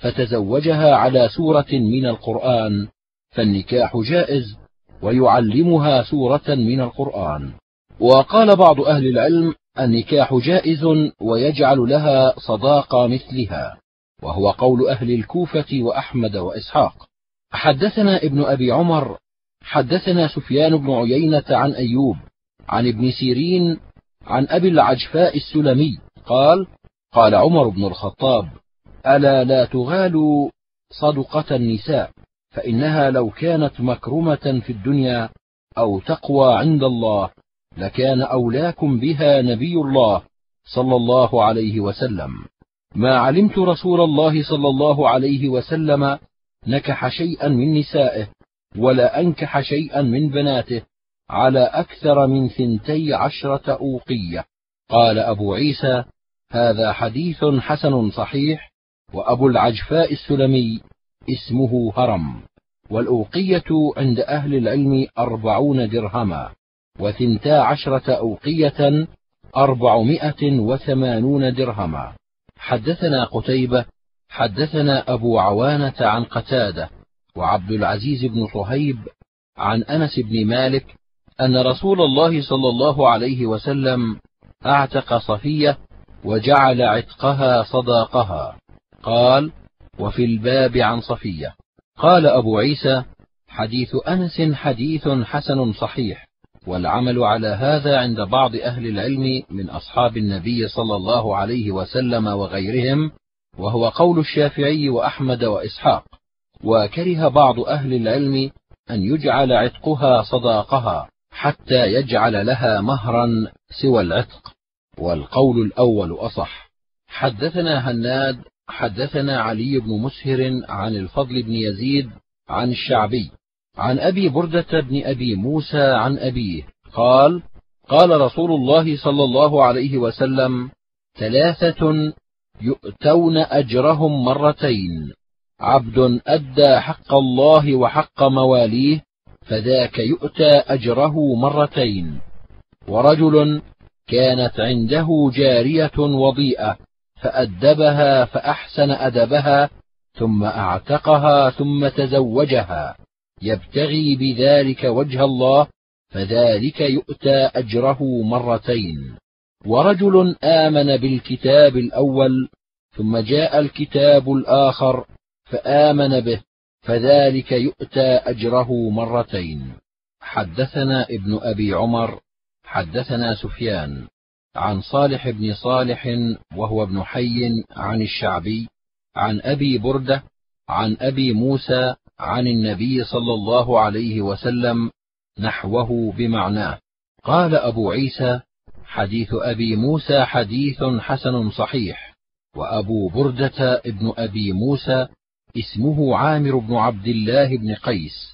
فتزوجها على سورة من القرآن فالنكاح جائز، ويعلمها سورة من القرآن. وقال بعض أهل العلم: النكاح جائز ويجعل لها صداقة مثلها، وهو قول أهل الكوفة وأحمد وإسحاق. حدثنا ابن أبي عمر حدثنا سفيان بن عيينة عن أيوب عن ابن سيرين عن أبي العجفاء السلمي قال: قال عمر بن الخطاب: ألا لا تغالوا صدقة النساء، فإنها لو كانت مكرمة في الدنيا أو تقوى عند الله لكان أولاكم بها نبي الله صلى الله عليه وسلم. ما علمت رسول الله صلى الله عليه وسلم نكح شيئا من نسائه ولا أنكح شيئا من بناته على أكثر من ثنتي عشرة أوقية. قال أبو عيسى: هذا حديث حسن صحيح. وأبو العجفاء السلمي اسمه هرم، والأوقية عند أهل العلم أربعون درهما، وثنتا عشرة أوقية أربعمائة وثمانون درهما. حدثنا قتيبة حدثنا أبو عوانة عن قتادة وعبد العزيز بن صهيب عن أنس بن مالك أن رسول الله صلى الله عليه وسلم أعتق صفية وجعل عتقها صداقها. قال: وفي الباب عن صفية. قال أبو عيسى: حديث أنس حديث حسن صحيح، والعمل على هذا عند بعض أهل العلم من أصحاب النبي صلى الله عليه وسلم وغيرهم، وهو قول الشافعي وأحمد وإسحاق. وكره بعض أهل العلم أن يجعل عتقها صداقها حتى يجعل لها مهرا سوى العتق، والقول الأول أصح. حدثنا هناد حدثنا علي بن مسهر عن الفضل بن يزيد عن الشعبي عن أبي بردة بن أبي موسى عن أبيه قال: قال رسول الله صلى الله عليه وسلم: ثلاثة يؤتون أجرهم مرتين: عبد أدى حق الله وحق مواليه فذاك يؤتى أجره مرتين، ورجل كانت عنده جارية وضيئة فأدبها فأحسن أدبها ثم أعتقها ثم تزوجها يبتغي بذلك وجه الله فذلك يؤتى أجره مرتين. ورجل آمن بالكتاب الأول ثم جاء الكتاب الآخر فآمن به فذلك يؤتى أجره مرتين. حدثنا ابن أبي عمر حدثنا سفيان عن صالح بن صالح وهو ابن حي عن الشعبي عن أبي بردة عن أبي موسى عن النبي صلى الله عليه وسلم نحوه بمعناه. قال أبو عيسى: حديث أبي موسى حديث حسن صحيح. وأبو بردة ابن أبي موسى اسمه عامر بن عبد الله بن قيس،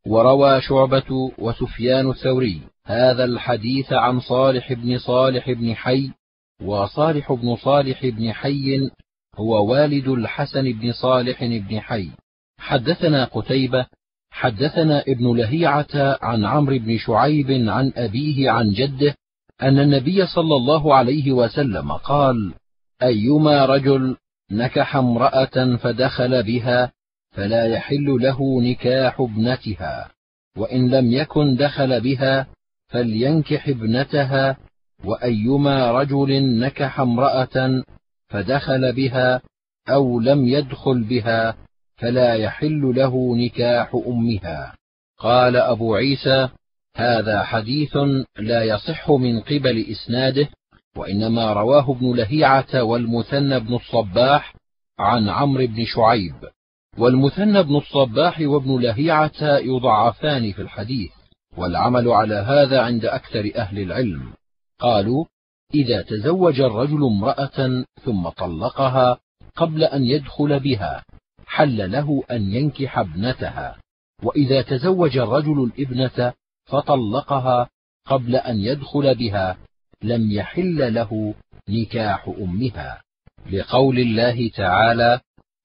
وروى شعبة وسفيان الثوري هذا الحديث عن صالح بن صالح بن حي، وصالح بن صالح بن حي هو والد الحسن بن صالح بن حي. حدثنا قتيبة حدثنا ابن لهيعة عن عمرو بن شعيب عن أبيه عن جده أن النبي صلى الله عليه وسلم قال: أيما رجل نكح امرأة فدخل بها فلا يحل له نكاح ابنتها، وإن لم يكن دخل بها فلينكح ابنتها، وأيما رجل نكح امرأة فدخل بها أو لم يدخل بها فلا يحل له نكاح أمها. قال أبو عيسى: هذا حديث لا يصح من قبل إسناده، وإنما رواه ابن لهيعة والمثنى بن الصباح عن عمرو بن شعيب، والمثنى بن الصباح وابن لهيعة يضعفان في الحديث، والعمل على هذا عند أكثر أهل العلم. قالوا: إذا تزوج الرجل امرأة ثم طلقها قبل أن يدخل بها حل له أن ينكح ابنتها، وإذا تزوج الرجل الابنة فطلقها قبل أن يدخل بها لم يحل له نكاح أمها، لقول الله تعالى: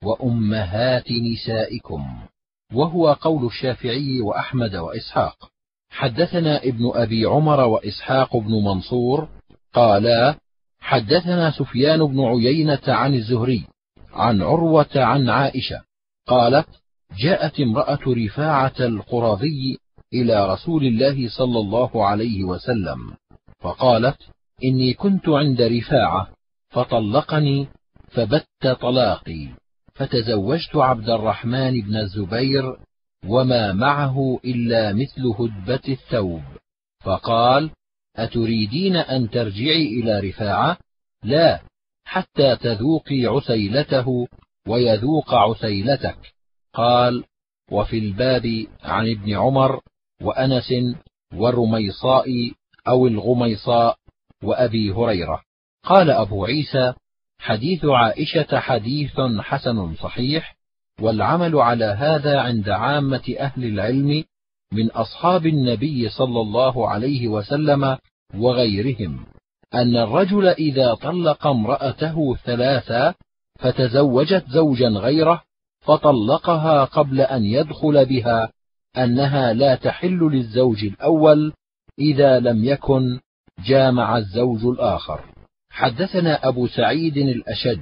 وأمهات نسائكم، وهو قول الشافعي وأحمد وإسحاق. حدثنا ابن أبي عمر وإسحاق بن منصور قالا: حدثنا سفيان بن عيينة عن الزهري عن عروة عن عائشة قالت: جاءت امرأة رفاعة القرظي إلى رسول الله صلى الله عليه وسلم فقالت: إني كنت عند رفاعة فطلقني فبت طلاقي، فتزوجت عبد الرحمن بن الزبير وما معه إلا مثل هدبة الثوب، فقال: أتريدين أن ترجعي إلى رفاعة؟ لا، حتى تذوقي عسيلته ويذوق عسيلتك. قال: وفي الباب عن ابن عمر وأنس والرميصاء أو الغميصاء وأبي هريرة. قال أبو عيسى: حديث عائشة حديث حسن صحيح، والعمل على هذا عند عامة أهل العلم من أصحاب النبي صلى الله عليه وسلم وغيرهم، أن الرجل إذا طلق امرأته ثلاثا فتزوجت زوجا غيره فطلقها قبل أن يدخل بها أنها لا تحل للزوج الأول إذا لم يكن جامع الزوج الآخر. حدثنا أبو سعيد الأشج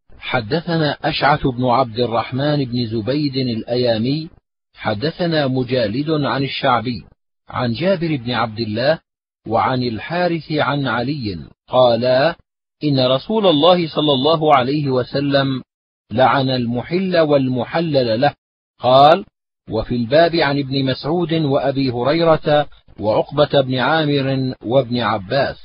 حدثنا أشعث بن عبد الرحمن بن زبيد الأيامي حدثنا مجالد عن الشعبي عن جابر بن عبد الله وعن الحارث عن علي قالا: إن رسول الله صلى الله عليه وسلم لعن المحل والمحلل له. قال: وفي الباب عن ابن مسعود وأبي هريرة وعقبة بن عامر وابن عباس.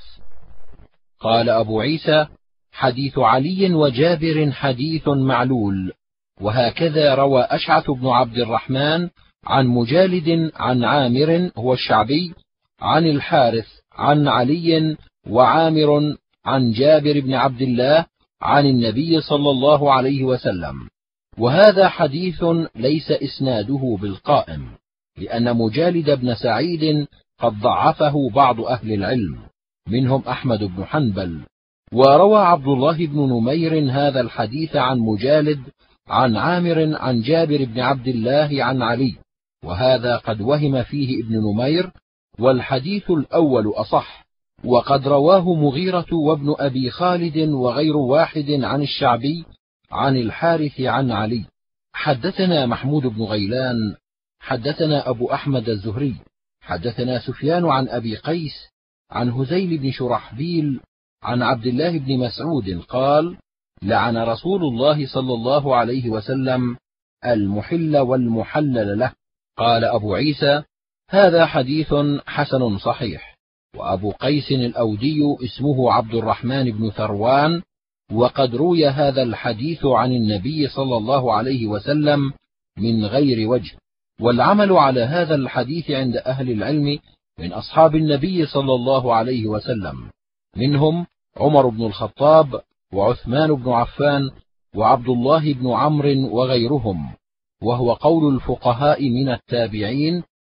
قال أبو عيسى: حديث علي وجابر حديث معلول، وهكذا روى أشعث بن عبد الرحمن عن مجالد عن عامر هو الشعبي عن الحارث عن علي وعامر عن جابر بن عبد الله عن النبي صلى الله عليه وسلم، وهذا حديث ليس إسناده بالقائم، لأن مجالد بن سعيد قد ضعفه بعض أهل العلم منهم أحمد بن حنبل. وروى عبد الله بن نمير هذا الحديث عن مجالد عن عامر عن جابر بن عبد الله عن علي، وهذا قد وهم فيه ابن نمير، والحديث الأول أصح. وقد رواه مغيرة وابن أبي خالد وغير واحد عن الشعبي عن الحارث عن علي. حدثنا محمود بن غيلان حدثنا أبو أحمد الزهري حدثنا سفيان عن أبي قيس عن هزيل بن شرحبيل عن عبد الله بن مسعود قال: لعن رسول الله صلى الله عليه وسلم المحل والمحلل له. قال أبو عيسى: هذا حديث حسن صحيح. وأبو قيس الأودي اسمه عبد الرحمن بن ثروان، وقد روي هذا الحديث عن النبي صلى الله عليه وسلم من غير وجه، والعمل على هذا الحديث عند أهل العلم من أصحاب النبي صلى الله عليه وسلم، منهم عمر بن الخطاب وعثمان بن عفان وعبد الله بن عمرو وغيرهم، وهو قول الفقهاء من التابعين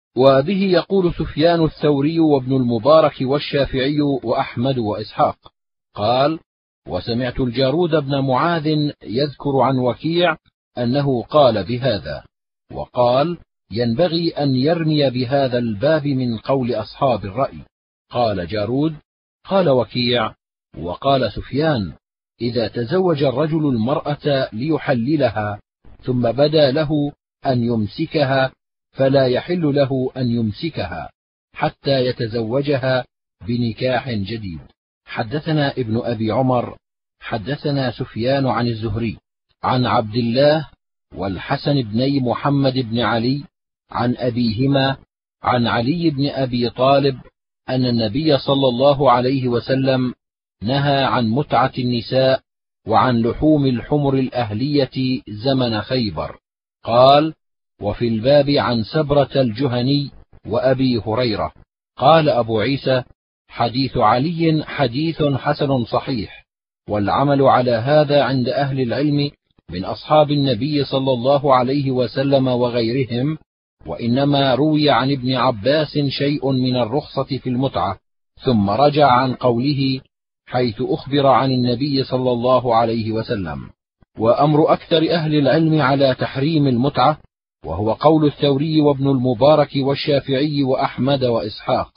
وبه يقول سفيان الثوري وابن المبارك والشافعي وأحمد وإسحاق. قال: وسمعت الجارود بن معاذ يذكر عن وكيع أنه قال بهذا، وقال: ينبغي أن يرمي بهذا الباب من قول أصحاب الرأي. قال جارود: قال وكيع وقال سفيان: إذا تزوج الرجل المرأة ليحللها ثم بدا له أن يمسكها فلا يحل له أن يمسكها حتى يتزوجها بنكاح جديد. حدثنا ابن أبي عمر حدثنا سفيان عن الزهري عن عبد الله والحسن بن محمد بن علي عن أبيهما عن علي بن أبي طالب أن النبي صلى الله عليه وسلم نهى عن متعة النساء وعن لحوم الحمر الأهلية زمن خيبر. قال: وفي الباب عن سبرة الجهني وأبي هريرة. قال أبو عيسى: حديث علي حديث حسن صحيح، والعمل على هذا عند أهل العلم من أصحاب النبي صلى الله عليه وسلم وغيرهم، وإنما روي عن ابن عباس شيء من الرخصة في المتعة، ثم رجع عن قوله حيث أخبر عن النبي صلى الله عليه وسلم. وأمر أكثر أهل العلم على تحريم المتعة، وهو قول الثوري وابن المبارك والشافعي وأحمد وإسحاق.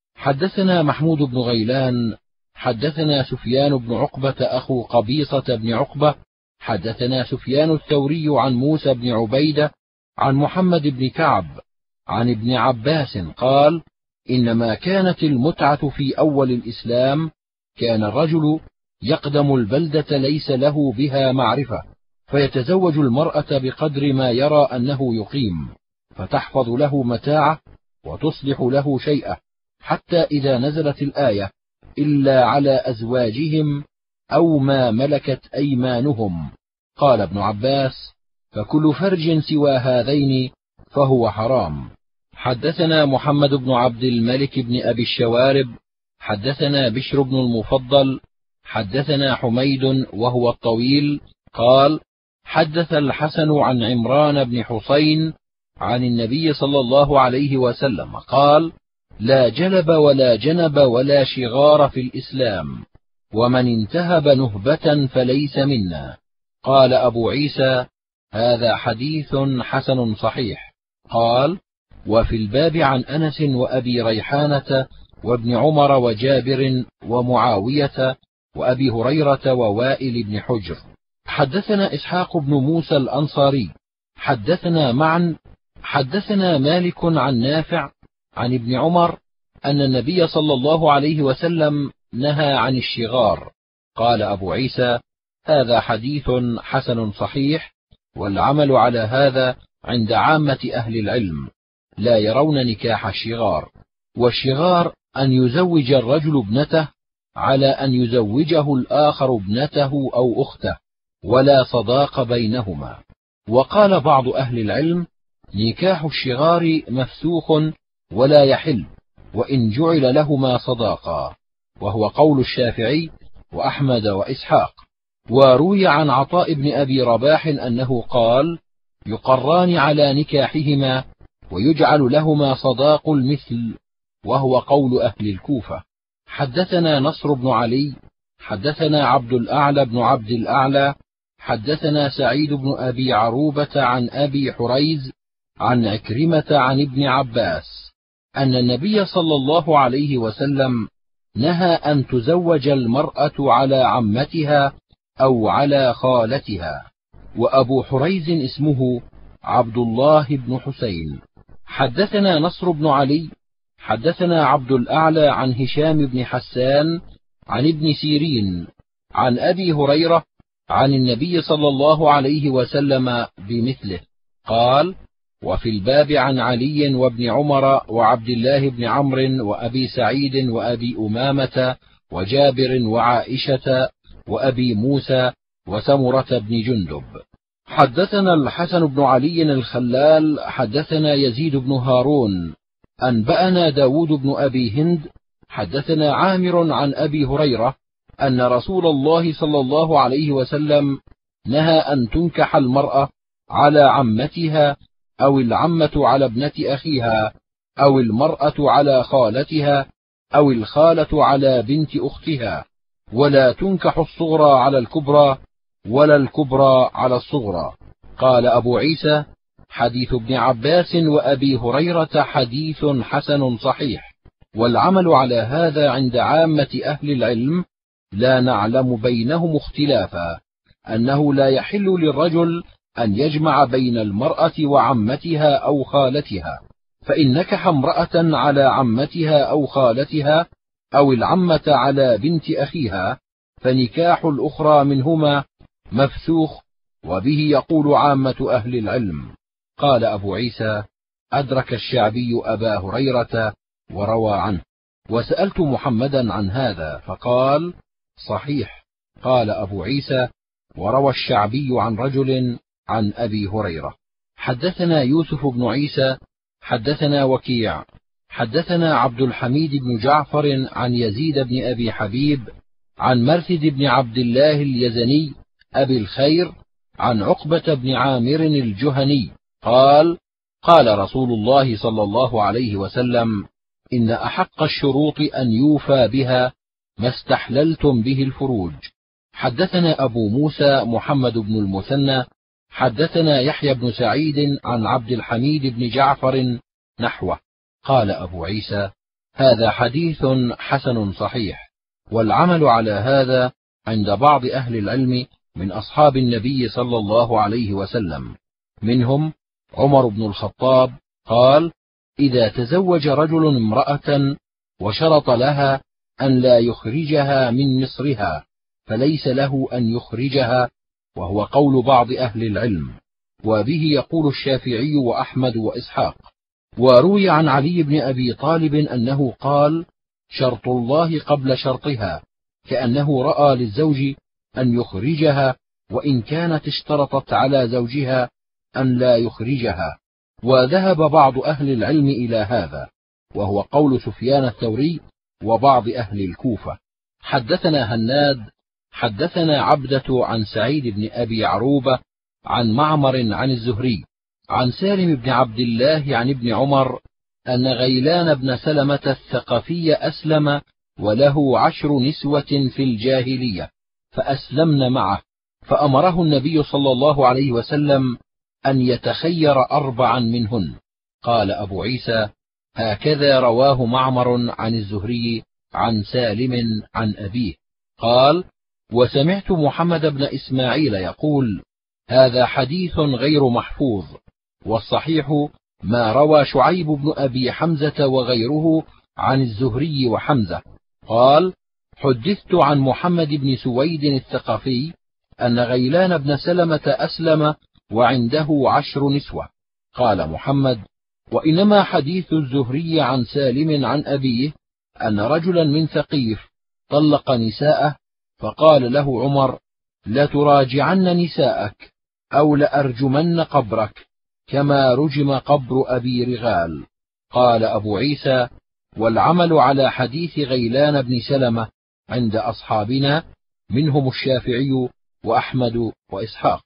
حدثنا محمود بن غيلان حدثنا سفيان بن عقبة أخو قبيصة بن عقبة حدثنا سفيان الثوري عن موسى بن عبيدة عن محمد بن كعب عن ابن عباس قال: إنما كانت المتعة في أول الإسلام، كان الرجل يقدم البلدة ليس له بها معرفة، فيتزوج المرأة بقدر ما يرى أنه يقيم، فتحفظ له متاعه وتصلح له شيئه، حتى إذا نزلت الآية إلا على أزواجهم أو ما ملكت أيمانهم. قال ابن عباس: فكل فرج سوى هذين فهو حرام. حدثنا محمد بن عبد الملك بن أبي الشوارب حدثنا بشر بن المفضل حدثنا حميد وهو الطويل قال: حدث الحسن عن عمران بن حسين عن النبي صلى الله عليه وسلم قال: لا جلب ولا جنب ولا شغار في الإسلام، ومن انتهب نهبة فليس منا. قال أبو عيسى: هذا حديث حسن صحيح. قال: وفي الباب عن أنس وأبي ريحانة وابن عمر وجابر ومعاوية وأبي هريرة ووائل بن حجر. حدثنا إسحاق بن موسى الأنصاري حدثنا معا حدثنا مالك عن نافع عن ابن عمر أن النبي صلى الله عليه وسلم نهى عن الشغار. قال أبو عيسى: هذا حديث حسن صحيح، والعمل على هذا عند عامة أهل العلم، لا يرون نكاح الشغار. والشغار أن يزوج الرجل ابنته على أن يزوجه الآخر ابنته أو أخته، ولا صداق بينهما. وقال بعض أهل العلم: نكاح الشغار مفسوخ ولا يحل وإن جعل لهما صداقا، وهو قول الشافعي وأحمد وإسحاق. وروي عن عطاء بن أبي رباح أنه قال: يقران على نكاحهما ويجعل لهما صداق المثل، وهو قول أهل الكوفة. حدثنا نصر بن علي حدثنا عبد الأعلى بن عبد الأعلى حدثنا سعيد بن أبي عروبة عن أبي حريز عن عكرمة عن ابن عباس أن النبي صلى الله عليه وسلم نهى أن تزوج المرأة على عمتها أو على خالتها. وأبو حريز اسمه عبد الله بن حسين. حدثنا نصر بن علي حدثنا عبد الأعلى عن هشام بن حسان عن ابن سيرين عن أبي هريرة عن النبي صلى الله عليه وسلم بمثله. قال: وفي الباب عن علي وابن عمر وعبد الله بن عمرو وأبي سعيد وأبي أمامة وجابر وعائشة وأبي موسى وسمرة بن جندب. حدثنا الحسن بن علي الخلال حدثنا يزيد بن هارون أنبأنا داود بن أبي هند حدثنا عامر عن أبي هريرة أن رسول الله صلى الله عليه وسلم نهى أن تنكح المرأة على عمتها أو العمة على ابنة أخيها أو المرأة على خالتها، أو الخالة على بنت أختها، ولا تنكح الصغرى على الكبرى، ولا الكبرى على الصغرى. قال أبو عيسى: حديث ابن عباس وأبي هريرة حديث حسن صحيح، والعمل على هذا عند عامة أهل العلم، لا نعلم بينهم اختلافا، أنه لا يحل للرجل أن يجمع بين المرأة وعمتها أو خالتها، فإن نكح امرأة على عمتها أو خالتها، أو العمة على بنت أخيها، فنكاح الأخرى منهما مفسوخ، وبه يقول عامة أهل العلم. قال أبو عيسى: أدرك الشعبي أبا هريرة وروى عنه، وسألت محمدا عن هذا فقال: صحيح. قال أبو عيسى: وروى الشعبي عن رجل عن أبي هريرة. حدثنا يوسف بن عيسى حدثنا وكيع حدثنا عبد الحميد بن جعفر عن يزيد بن أبي حبيب عن مرثد بن عبد الله اليزني أبي الخير عن عقبة بن عامر الجهني قال: قال رسول الله صلى الله عليه وسلم: إن أحق الشروط أن يوفى بها ما استحللتم به الفروج. حدثنا أبو موسى محمد بن المثنى حدثنا يحيى بن سعيد عن عبد الحميد بن جعفر نحوه. قال أبو عيسى: هذا حديث حسن صحيح، والعمل على هذا عند بعض أهل العلم من أصحاب النبي صلى الله عليه وسلم، منهم عمر بن الخطاب قال: إذا تزوج رجل امرأة وشرط لها أن لا يخرجها من مصرها فليس له أن يخرجها، وهو قول بعض أهل العلم، وبه يقول الشافعي وأحمد وإسحاق. وروي عن علي بن أبي طالب أنه قال: شرط الله قبل شرطها، كأنه رأى للزوج أن يخرجها وإن كانت اشترطت على زوجها أن لا يخرجها. وذهب بعض أهل العلم إلى هذا، وهو قول سفيان الثوري وبعض أهل الكوفة. حدثنا هناد حدثنا عبدة عن سعيد بن أبي عروبة عن معمر عن الزهري عن سالم بن عبد الله عن ابن عمر أن غيلان بن سلمة الثقفي أسلم وله عشر نسوة في الجاهلية فأسلمن معه، فأمره النبي صلى الله عليه وسلم أن يتخير أربعا منهن. قال أبو عيسى: هكذا رواه معمر عن الزهري عن سالم عن أبيه. قال: وسمعت محمد بن إسماعيل يقول: هذا حديث غير محفوظ، والصحيح ما روى شعيب بن أبي حمزة وغيره عن الزهري وحمزة. قال: حدثت عن محمد بن سويد الثقفي أن غيلان بن سلمة أسلم وعنده عشر نسوة. قال محمد: وإنما حديث الزهري عن سالم عن أبيه أن رجلا من ثقيف طلق نساءه، فقال له عمر: لتراجعن نساءك أو لأرجمن قبرك كما رجم قبر أبي رغال. قال أبو عيسى: والعمل على حديث غيلان بن سلمة عند أصحابنا، منهم الشافعي وأحمد وإسحاق.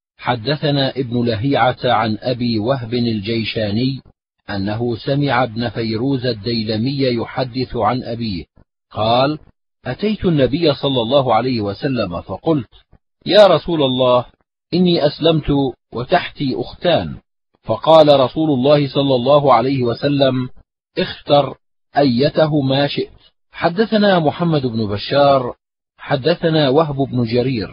حدثنا ابن لهيعة عن أبي وهب الجيشاني أنه سمع ابن فيروز الديلمي يحدث عن أبيه قال: أتيت النبي صلى الله عليه وسلم فقلت: يا رسول الله، إني أسلمت وتحتي أختان. فقال رسول الله صلى الله عليه وسلم: اختر أيتهما شئت. حدثنا محمد بن بشار حدثنا وهب بن جرير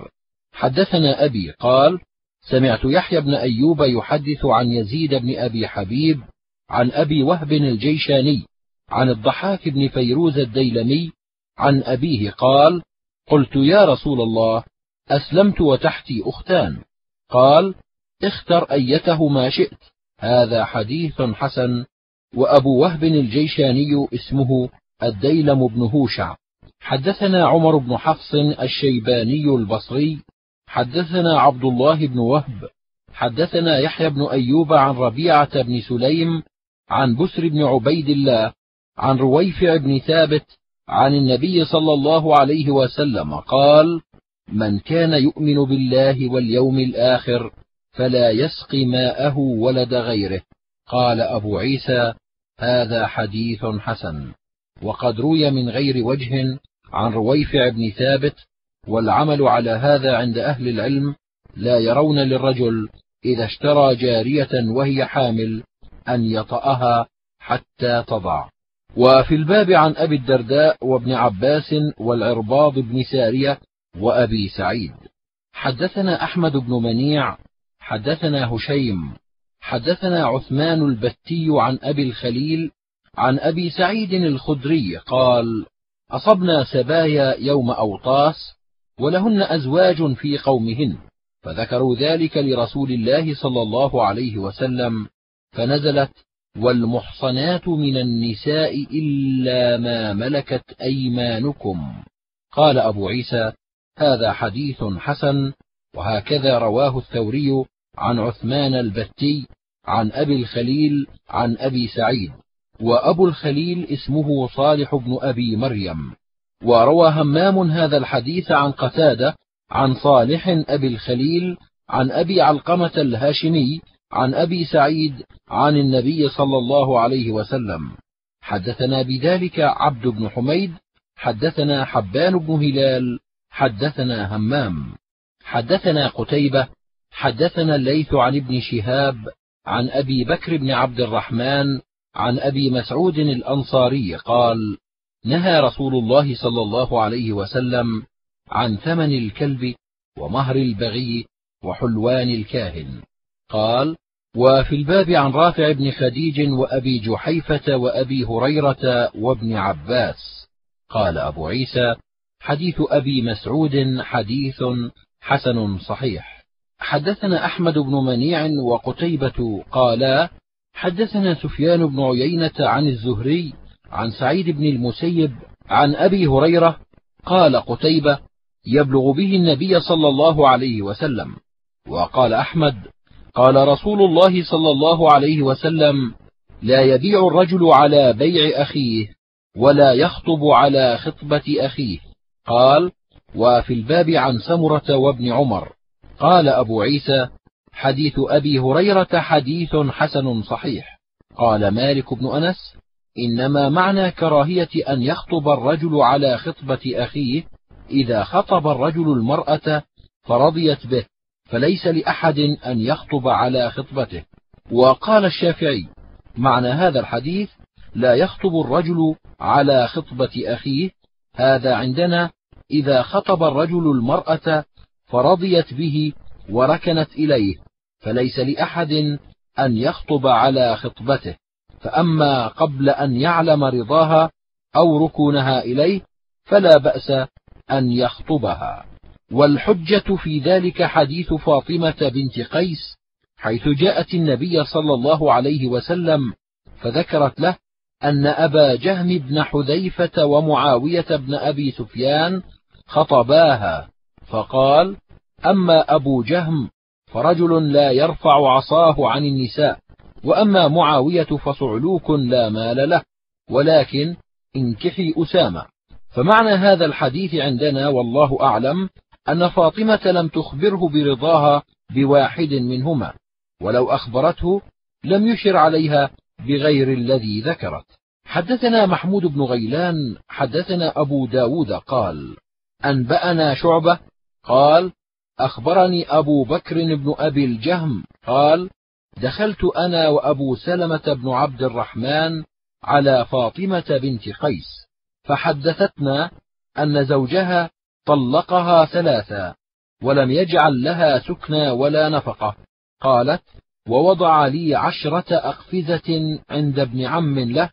حدثنا أبي قال: سمعت يحيى بن أيوب يحدث عن يزيد بن أبي حبيب عن أبي وهب الجيشاني عن الضحاك بن فيروز الديلمي عن أبيه قال: قلت: يا رسول الله، أسلمت وتحتي أختان. قال: اختر أيتهما شئت. هذا حديث حسن. وأبو وهب الجيشاني اسمه الديلم بن هوشع. حدثنا عمر بن حفص الشيباني البصري حدثنا عبد الله بن وهب حدثنا يحيى بن أيوب عن ربيعة بن سليم عن بسر بن عبيد الله عن رويفع بن ثابت عن النبي صلى الله عليه وسلم قال: من كان يؤمن بالله واليوم الآخر فلا يسقي ماءه ولد غيره. قال أبو عيسى: هذا حديث حسن. وقد روي من غير وجه عن رويفع بن ثابت، والعمل على هذا عند أهل العلم، لا يرون للرجل إذا اشترى جارية وهي حامل أن يطأها حتى تضع. وفي الباب عن أبي الدرداء وابن عباس والعرباض بن سارية وأبي سعيد. حدثنا أحمد بن منيع حدثنا هشيم حدثنا عثمان البتي عن أبي الخليل عن أبي سعيد الخدري قال: أصبنا سبايا يوم أوطاس ولهن أزواج في قومهن، فذكروا ذلك لرسول الله صلى الله عليه وسلم، فنزلت: والمحصنات من النساء إلا ما ملكت أيمانكم. قال أبو عيسى: هذا حديث حسن. وهكذا رواه الثوري عن عثمان البتي عن أبي الخليل عن أبي سعيد، وأبو الخليل اسمه صالح بن أبي مريم. وروى همام هذا الحديث عن قتادة عن صالح أبي الخليل عن أبي علقمة الهاشمي عن أبي سعيد عن النبي صلى الله عليه وسلم. حدثنا بذلك عبد بن حميد حدثنا حبان بن هلال حدثنا همام حدثنا قتيبة حدثنا الليث عن ابن شهاب عن أبي بكر بن عبد الرحمن عن أبي مسعود الأنصاري قال: نهى رسول الله صلى الله عليه وسلم عن ثمن الكلب ومهر البغي وحلوان الكاهن. قال: وفي الباب عن رافع بن خديج وأبي جحيفة وأبي هريرة وابن عباس. قال أبو عيسى: حديث أبي مسعود حديث حسن صحيح. حدثنا أحمد بن منيع وقتيبة قالا: حدثنا سفيان بن عيينة عن الزهري عن سعيد بن المسيب عن أبي هريرة قال قتيبة: يبلغ به النبي صلى الله عليه وسلم. وقال أحمد: قال رسول الله صلى الله عليه وسلم: لا يبيع الرجل على بيع أخيه ولا يخطب على خطبة أخيه. قال: وفي الباب عن سمرة وابن عمر. قال أبو عيسى: حديث أبي هريرة حديث حسن صحيح. قال مالك بن أنس: إنما معنى كراهية أن يخطب الرجل على خطبة أخيه إذا خطب الرجل المرأة فرضيت به، فليس لأحد أن يخطب على خطبته. وقال الشافعي: معنى هذا الحديث لا يخطب الرجل على خطبة أخيه، هذا عندنا إذا خطب الرجل المرأة فرضيت به وركنت إليه، فليس لأحد أن يخطب على خطبته. فأما قبل أن يعلم رضاها أو ركونها إليه فلا بأس أن يخطبها. والحجة في ذلك حديث فاطمة بنت قيس، حيث جاءت النبي صلى الله عليه وسلم فذكرت له أن أبا جهم بن حذيفة ومعاوية بن أبي سفيان خطباها، فقال: أما أبو جهم فرجل لا يرفع عصاه عن النساء، وأما معاوية فصعلوك لا مال له، ولكن انكحي أسامة. فمعنى هذا الحديث عندنا والله أعلم أن فاطمة لم تخبره برضاها بواحد منهما، ولو أخبرته لم يشر عليها بغير الذي ذكرت. حدثنا محمود بن غيلان حدثنا أبو داود قال: أنبأنا شعبة قال: أخبرني أبو بكر بن أبي الجهم قال: دخلت أنا وأبو سلمة بن عبد الرحمن على فاطمة بنت قيس، فحدثتنا أن زوجها طلقها ثلاثا ولم يجعل لها سكنى ولا نفقة. قالت: ووضع لي عشرة أقفزة عند ابن عم له،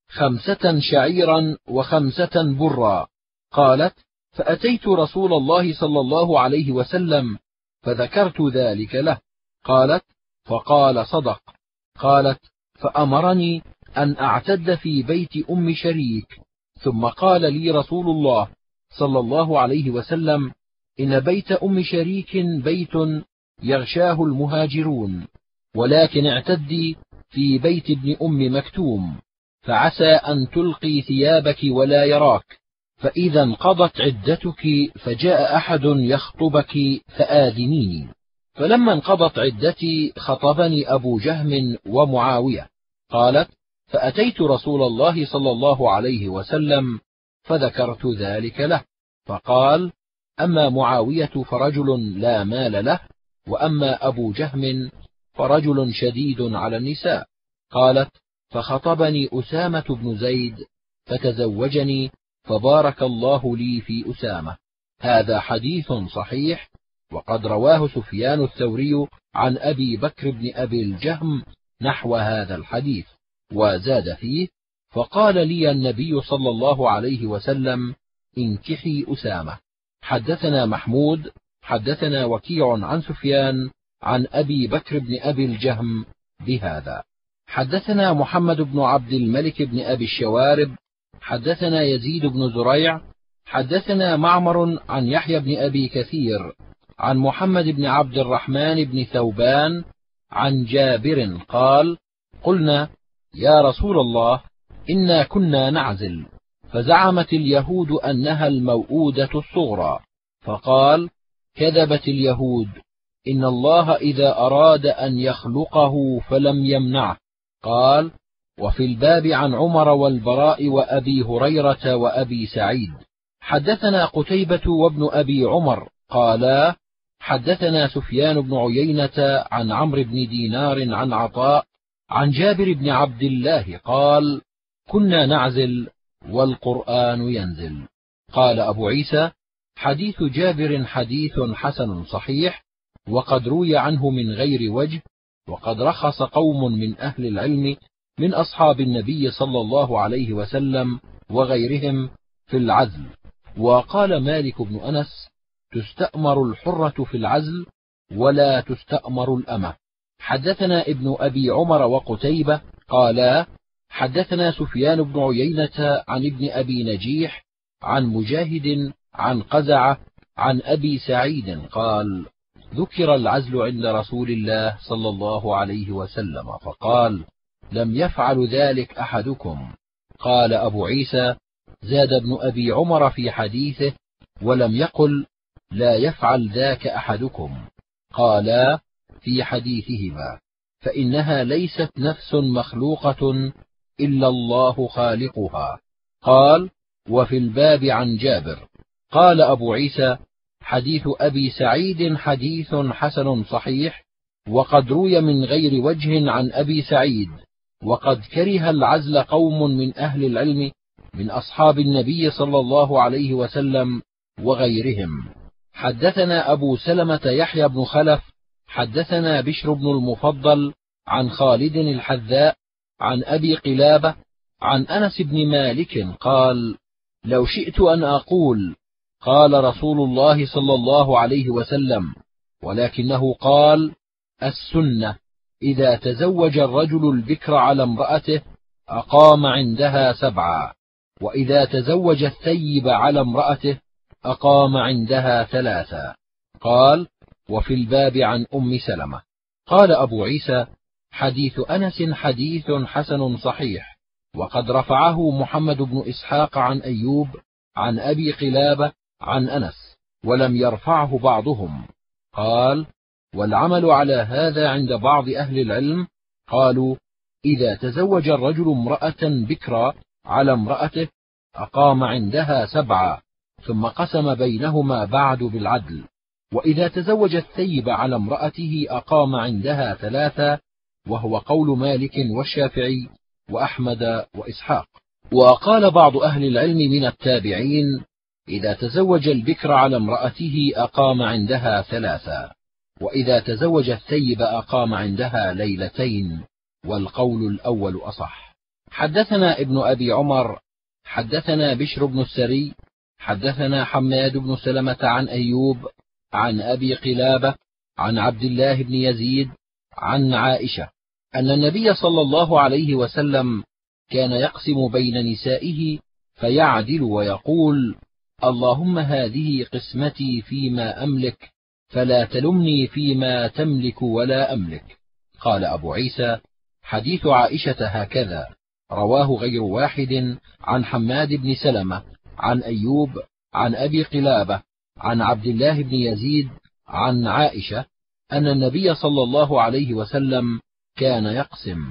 خمسة شعيرا وخمسة برا. قالت: فأتيت رسول الله صلى الله عليه وسلم فذكرت ذلك له. قالت: فقال: صدق. قالت: فأمرني أن أعتد في بيت أم شريك، ثم قال لي رسول الله صلى الله عليه وسلم: إن بيت أم شريك بيت يغشاه المهاجرون، ولكن اعتدي في بيت ابن أم مكتوم، فعسى أن تلقي ثيابك ولا يراك، فإذا انقضت عدتك فجاء أحد يخطبك فآذنيني. فلما انقضت عدتي خطبني أبو جهم ومعاوية. قالت: فأتيت رسول الله صلى الله عليه وسلم فذكرت ذلك له، فقال: أما معاوية فرجل لا مال له، وأما أبو جهم فرجل شديد على النساء. قالت: فخطبني أسامة بن زيد فتزوجني، فبارك الله لي في أسامة. هذا حديث صحيح، وقد رواه سفيان الثوري عن أبي بكر بن أبي الجهم نحو هذا الحديث، وزاد فيه: فقال لي النبي صلى الله عليه وسلم: انكحي أسامة. حدثنا محمود حدثنا وكيع عن سفيان عن أبي بكر بن أبي الجهم بهذا. حدثنا محمد بن عبد الملك بن أبي الشوارب حدثنا يزيد بن زريع حدثنا معمر عن يحيى بن أبي كثير عن محمد بن عبد الرحمن بن ثوبان عن جابر قال: قلنا: يا رسول الله، إنا كنا نعزل، فزعمت اليهود أنها الموؤودة الصغرى، فقال: كذبت اليهود، إن الله إذا أراد أن يخلقه فلم يمنعه. قال: وفي الباب عن عمر والبراء وأبي هريرة وأبي سعيد. حدثنا قتيبة وابن أبي عمر قالا: حدثنا سفيان بن عيينة عن عمرو بن دينار عن عطاء عن جابر بن عبد الله قال: كنا نعزل والقرآن ينزل. قال أبو عيسى: حديث جابر حديث حسن صحيح، وقد روي عنه من غير وجه، وقد رخص قوم من أهل العلم من أصحاب النبي صلى الله عليه وسلم وغيرهم في العزل. وقال مالك بن أنس: تستأمر الحرة في العزل ولا تستأمر الأمة. حدثنا ابن أبي عمر وقتيبة قالا: حدثنا سفيان بن عيينة عن ابن أبي نجيح عن مجاهد عن قزعة عن أبي سعيد قال: ذكر العزل عند رسول الله صلى الله عليه وسلم فقال: لم يفعل ذلك أحدكم. قال أبو عيسى: زاد ابن أبي عمر في حديثه ولم يقل لا يفعل ذاك أحدكم، قالا في حديثهما: فإنها ليست نفس مخلوقة إلا الله خالقها. قال: وفي الباب عن جابر. قال أبو عيسى: حديث أبي سعيد حديث حسن صحيح، وقد روي من غير وجه عن أبي سعيد، وقد كره العزل قوم من أهل العلم من أصحاب النبي صلى الله عليه وسلم وغيرهم. حدثنا أبو سلمة يحيى بن خلف حدثنا بشر بن المفضل عن خالد الحذاء عن أبي قلابة عن أنس بن مالك قال: لو شئت أن أقول قال رسول الله صلى الله عليه وسلم، ولكنه قال: السنة إذا تزوج الرجل البكر على امرأته أقام عندها سبعا، وإذا تزوج الثيب على امرأته أقام عندها ثلاثا. قال: وفي الباب عن أم سلمة. قال أبو عيسى: حديث أنس حديث حسن صحيح، وقد رفعه محمد بن إسحاق عن أيوب عن أبي قلابة عن أنس، ولم يرفعه بعضهم. قال: والعمل على هذا عند بعض أهل العلم، قالوا: إذا تزوج الرجل امرأة بكرا على امرأته أقام عندها سبعا، ثم قسم بينهما بعد بالعدل، وإذا تزوج الثيب على امرأته أقام عندها ثلاثا، وهو قول مالك والشافعي وأحمد وإسحاق. وقال بعض أهل العلم من التابعين: إذا تزوج البكر على امرأته أقام عندها ثلاثا، وإذا تزوج الثيب أقام عندها ليلتين، والقول الأول أصح. حدثنا ابن أبي عمر حدثنا بشر بن السري حدثنا حماد بن سلمة عن أيوب عن أبي قلابة عن عبد الله بن يزيد عن عائشة أن النبي صلى الله عليه وسلم كان يقسم بين نسائه فيعدل ويقول: اللهم هذه قسمتي فيما أملك، فلا تلمني فيما تملك ولا أملك. قال أبو عيسى: حديث عائشة هكذا رواه غير واحد عن حماد بن سلمة عن أيوب عن أبي قلابة عن عبد الله بن يزيد عن عائشة أن النبي صلى الله عليه وسلم كان يقسم.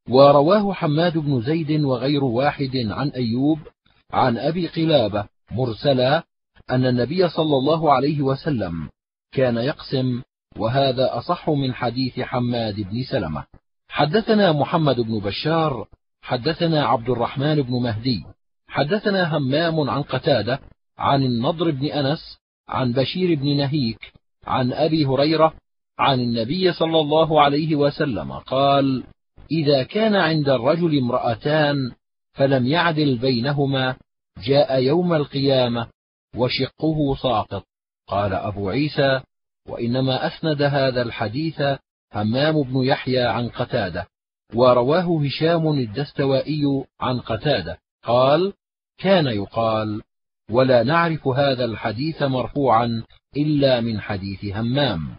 ورواه حماد بن زيد وغير واحد عن أيوب عن أبي قلابة مرسلا أن النبي صلى الله عليه وسلم كان يقسم، وهذا أصح من حديث حماد بن سلمة. حدثنا محمد بن بشار حدثنا عبد الرحمن بن مهدي حدثنا همام عن قتادة عن النضر بن أنس عن بشير بن نهيك عن أبي هريرة عن النبي صلى الله عليه وسلم قال: إذا كان عند الرجل امرأتان فلم يعدل بينهما جاء يوم القيامة وشقه ساقط. قال أبو عيسى: وإنما أسند هذا الحديث همام بن يحيى عن قتادة، ورواه هشام الدستوائي عن قتادة قال: كان يقال: ولا نعرف هذا الحديث مرفوعا إلا من حديث همام،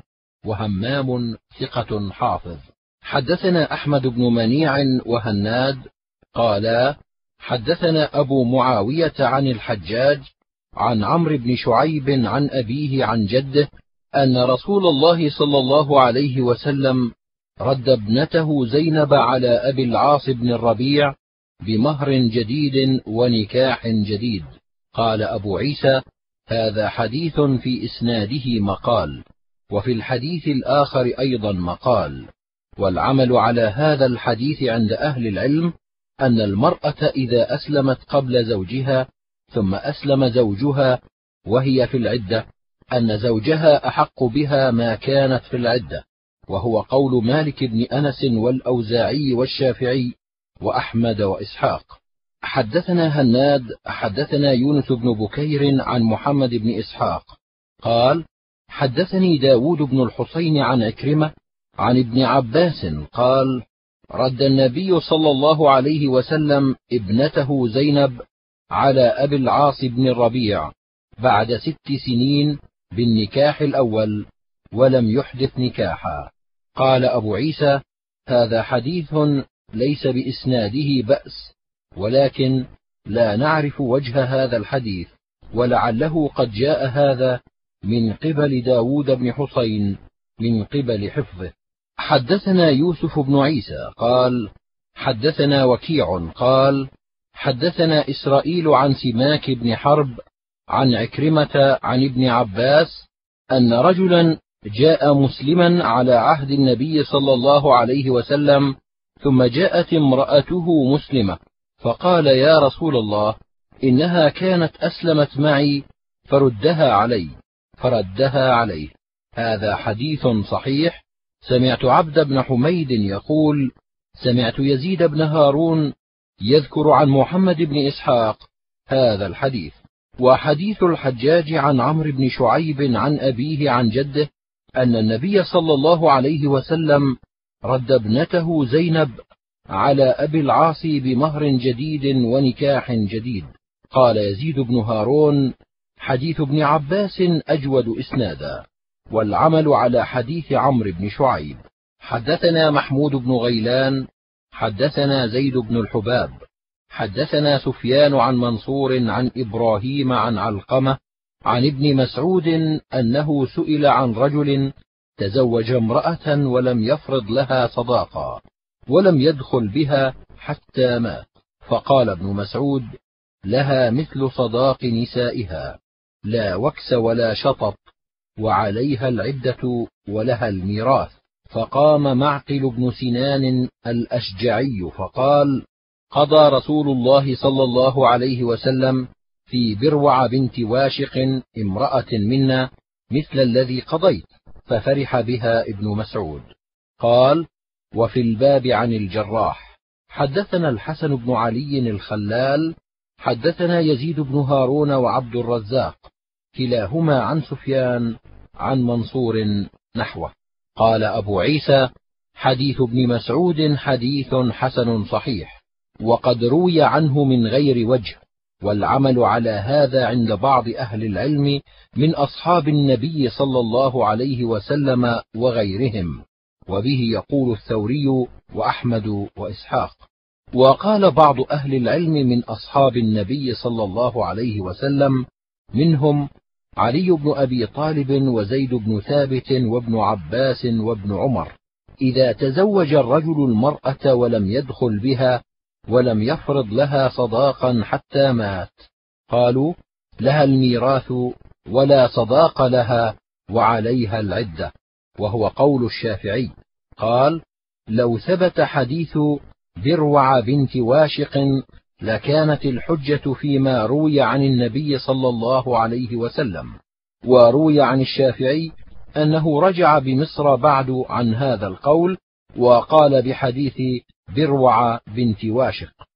وهمام ثقة حافظ. حدثنا أحمد بن منيع وهناد قالا: حدثنا أبو معاوية عن الحجاج عن عمرو بن شعيب عن أبيه عن جده أن رسول الله صلى الله عليه وسلم رد ابنته زينب على أبي العاص بن الربيع بمهر جديد ونكاح جديد. قال أبو عيسى: هذا حديث في إسناده مقال، وفي الحديث الآخر أيضا مقال، والعمل على هذا الحديث عند أهل العلم أن المرأة إذا أسلمت قبل زوجها ثم أسلم زوجها وهي في العدة أن زوجها أحق بها ما كانت في العدة، وهو قول مالك بن أنس والأوزاعي والشافعي وأحمد وإسحاق. حدثنا هناد حدثنا يونس بن بكير عن محمد بن إسحاق قال: حدثني داود بن الحسين عن عكرمة عن ابن عباس قال: رد النبي صلى الله عليه وسلم ابنته زينب على أبي العاص بن الربيع بعد ست سنين بالنكاح الأول ولم يحدث نكاحا. قال أبو عيسى: هذا حديث ليس بإسناده بأس، ولكن لا نعرف وجه هذا الحديث، ولعله قد جاء هذا من قبل داود بن حسين من قبل حفظه. حدثنا يوسف بن عيسى قال: حدثنا وكيع قال: حدثنا إسرائيل عن سماك بن حرب عن عكرمة عن ابن عباس أن رجلا جاء مسلما على عهد النبي صلى الله عليه وسلم، ثم جاءت امرأته مسلمة، فقال: يا رسول الله، إنها كانت أسلمت معي فردها علي، فردها عليه. هذا حديث صحيح. سمعت عبد بن حميد يقول: سمعت يزيد بن هارون يذكر عن محمد بن إسحاق هذا الحديث. وحديث الحجاج عن عمرو بن شعيب عن أبيه عن جده أن النبي صلى الله عليه وسلم رد ابنته زينب على أبي العاص بمهر جديد ونكاح جديد. قال يزيد بن هارون: حديث ابن عباس أجود إسنادا، والعمل على حديث عمرو بن شعيب. حدثنا محمود بن غيلان حدثنا زيد بن الحباب حدثنا سفيان عن منصور عن إبراهيم عن علقمة عن ابن مسعود أنه سئل عن رجل تزوج امرأة ولم يفرض لها صداقا ولم يدخل بها حتى مات، فقال ابن مسعود: لها مثل صداق نسائها، لا وكس ولا شطط، وعليها العدة ولها الميراث. فقام معقل بن سنان الأشجعي فقال: قضى رسول الله صلى الله عليه وسلم في بروع بنت واشق امرأة منا مثل الذي قضيت، ففرح بها ابن مسعود. قال: وفي الباب عن الجراح. حدثنا الحسن بن علي الخلال حدثنا يزيد بن هارون وعبد الرزاق كلاهما عن سفيان عن منصور نحوه. قال أبو عيسى: حديث ابن مسعود حديث حسن صحيح، وقد روي عنه من غير وجه، والعمل على هذا عند بعض أهل العلم من أصحاب النبي صلى الله عليه وسلم وغيرهم، وبه يقول الثوري وأحمد وإسحاق. وقال بعض أهل العلم من أصحاب النبي صلى الله عليه وسلم منهم علي بن أبي طالب وزيد بن ثابت وابن عباس وابن عمر إذا تزوج الرجل المرأة ولم يدخل بها ولم يفرض لها صداقا حتى مات، قالوا: لها الميراث ولا صداق لها وعليها العدة، وهو قول الشافعي. قال: لو ثبت حديث بروع بنت واشق لكانت الحجة فيما روي عن النبي صلى الله عليه وسلم. وروي عن الشافعي أنه رجع بمصر بعد عن هذا القول، وقال بحديث بروع بنت واشق.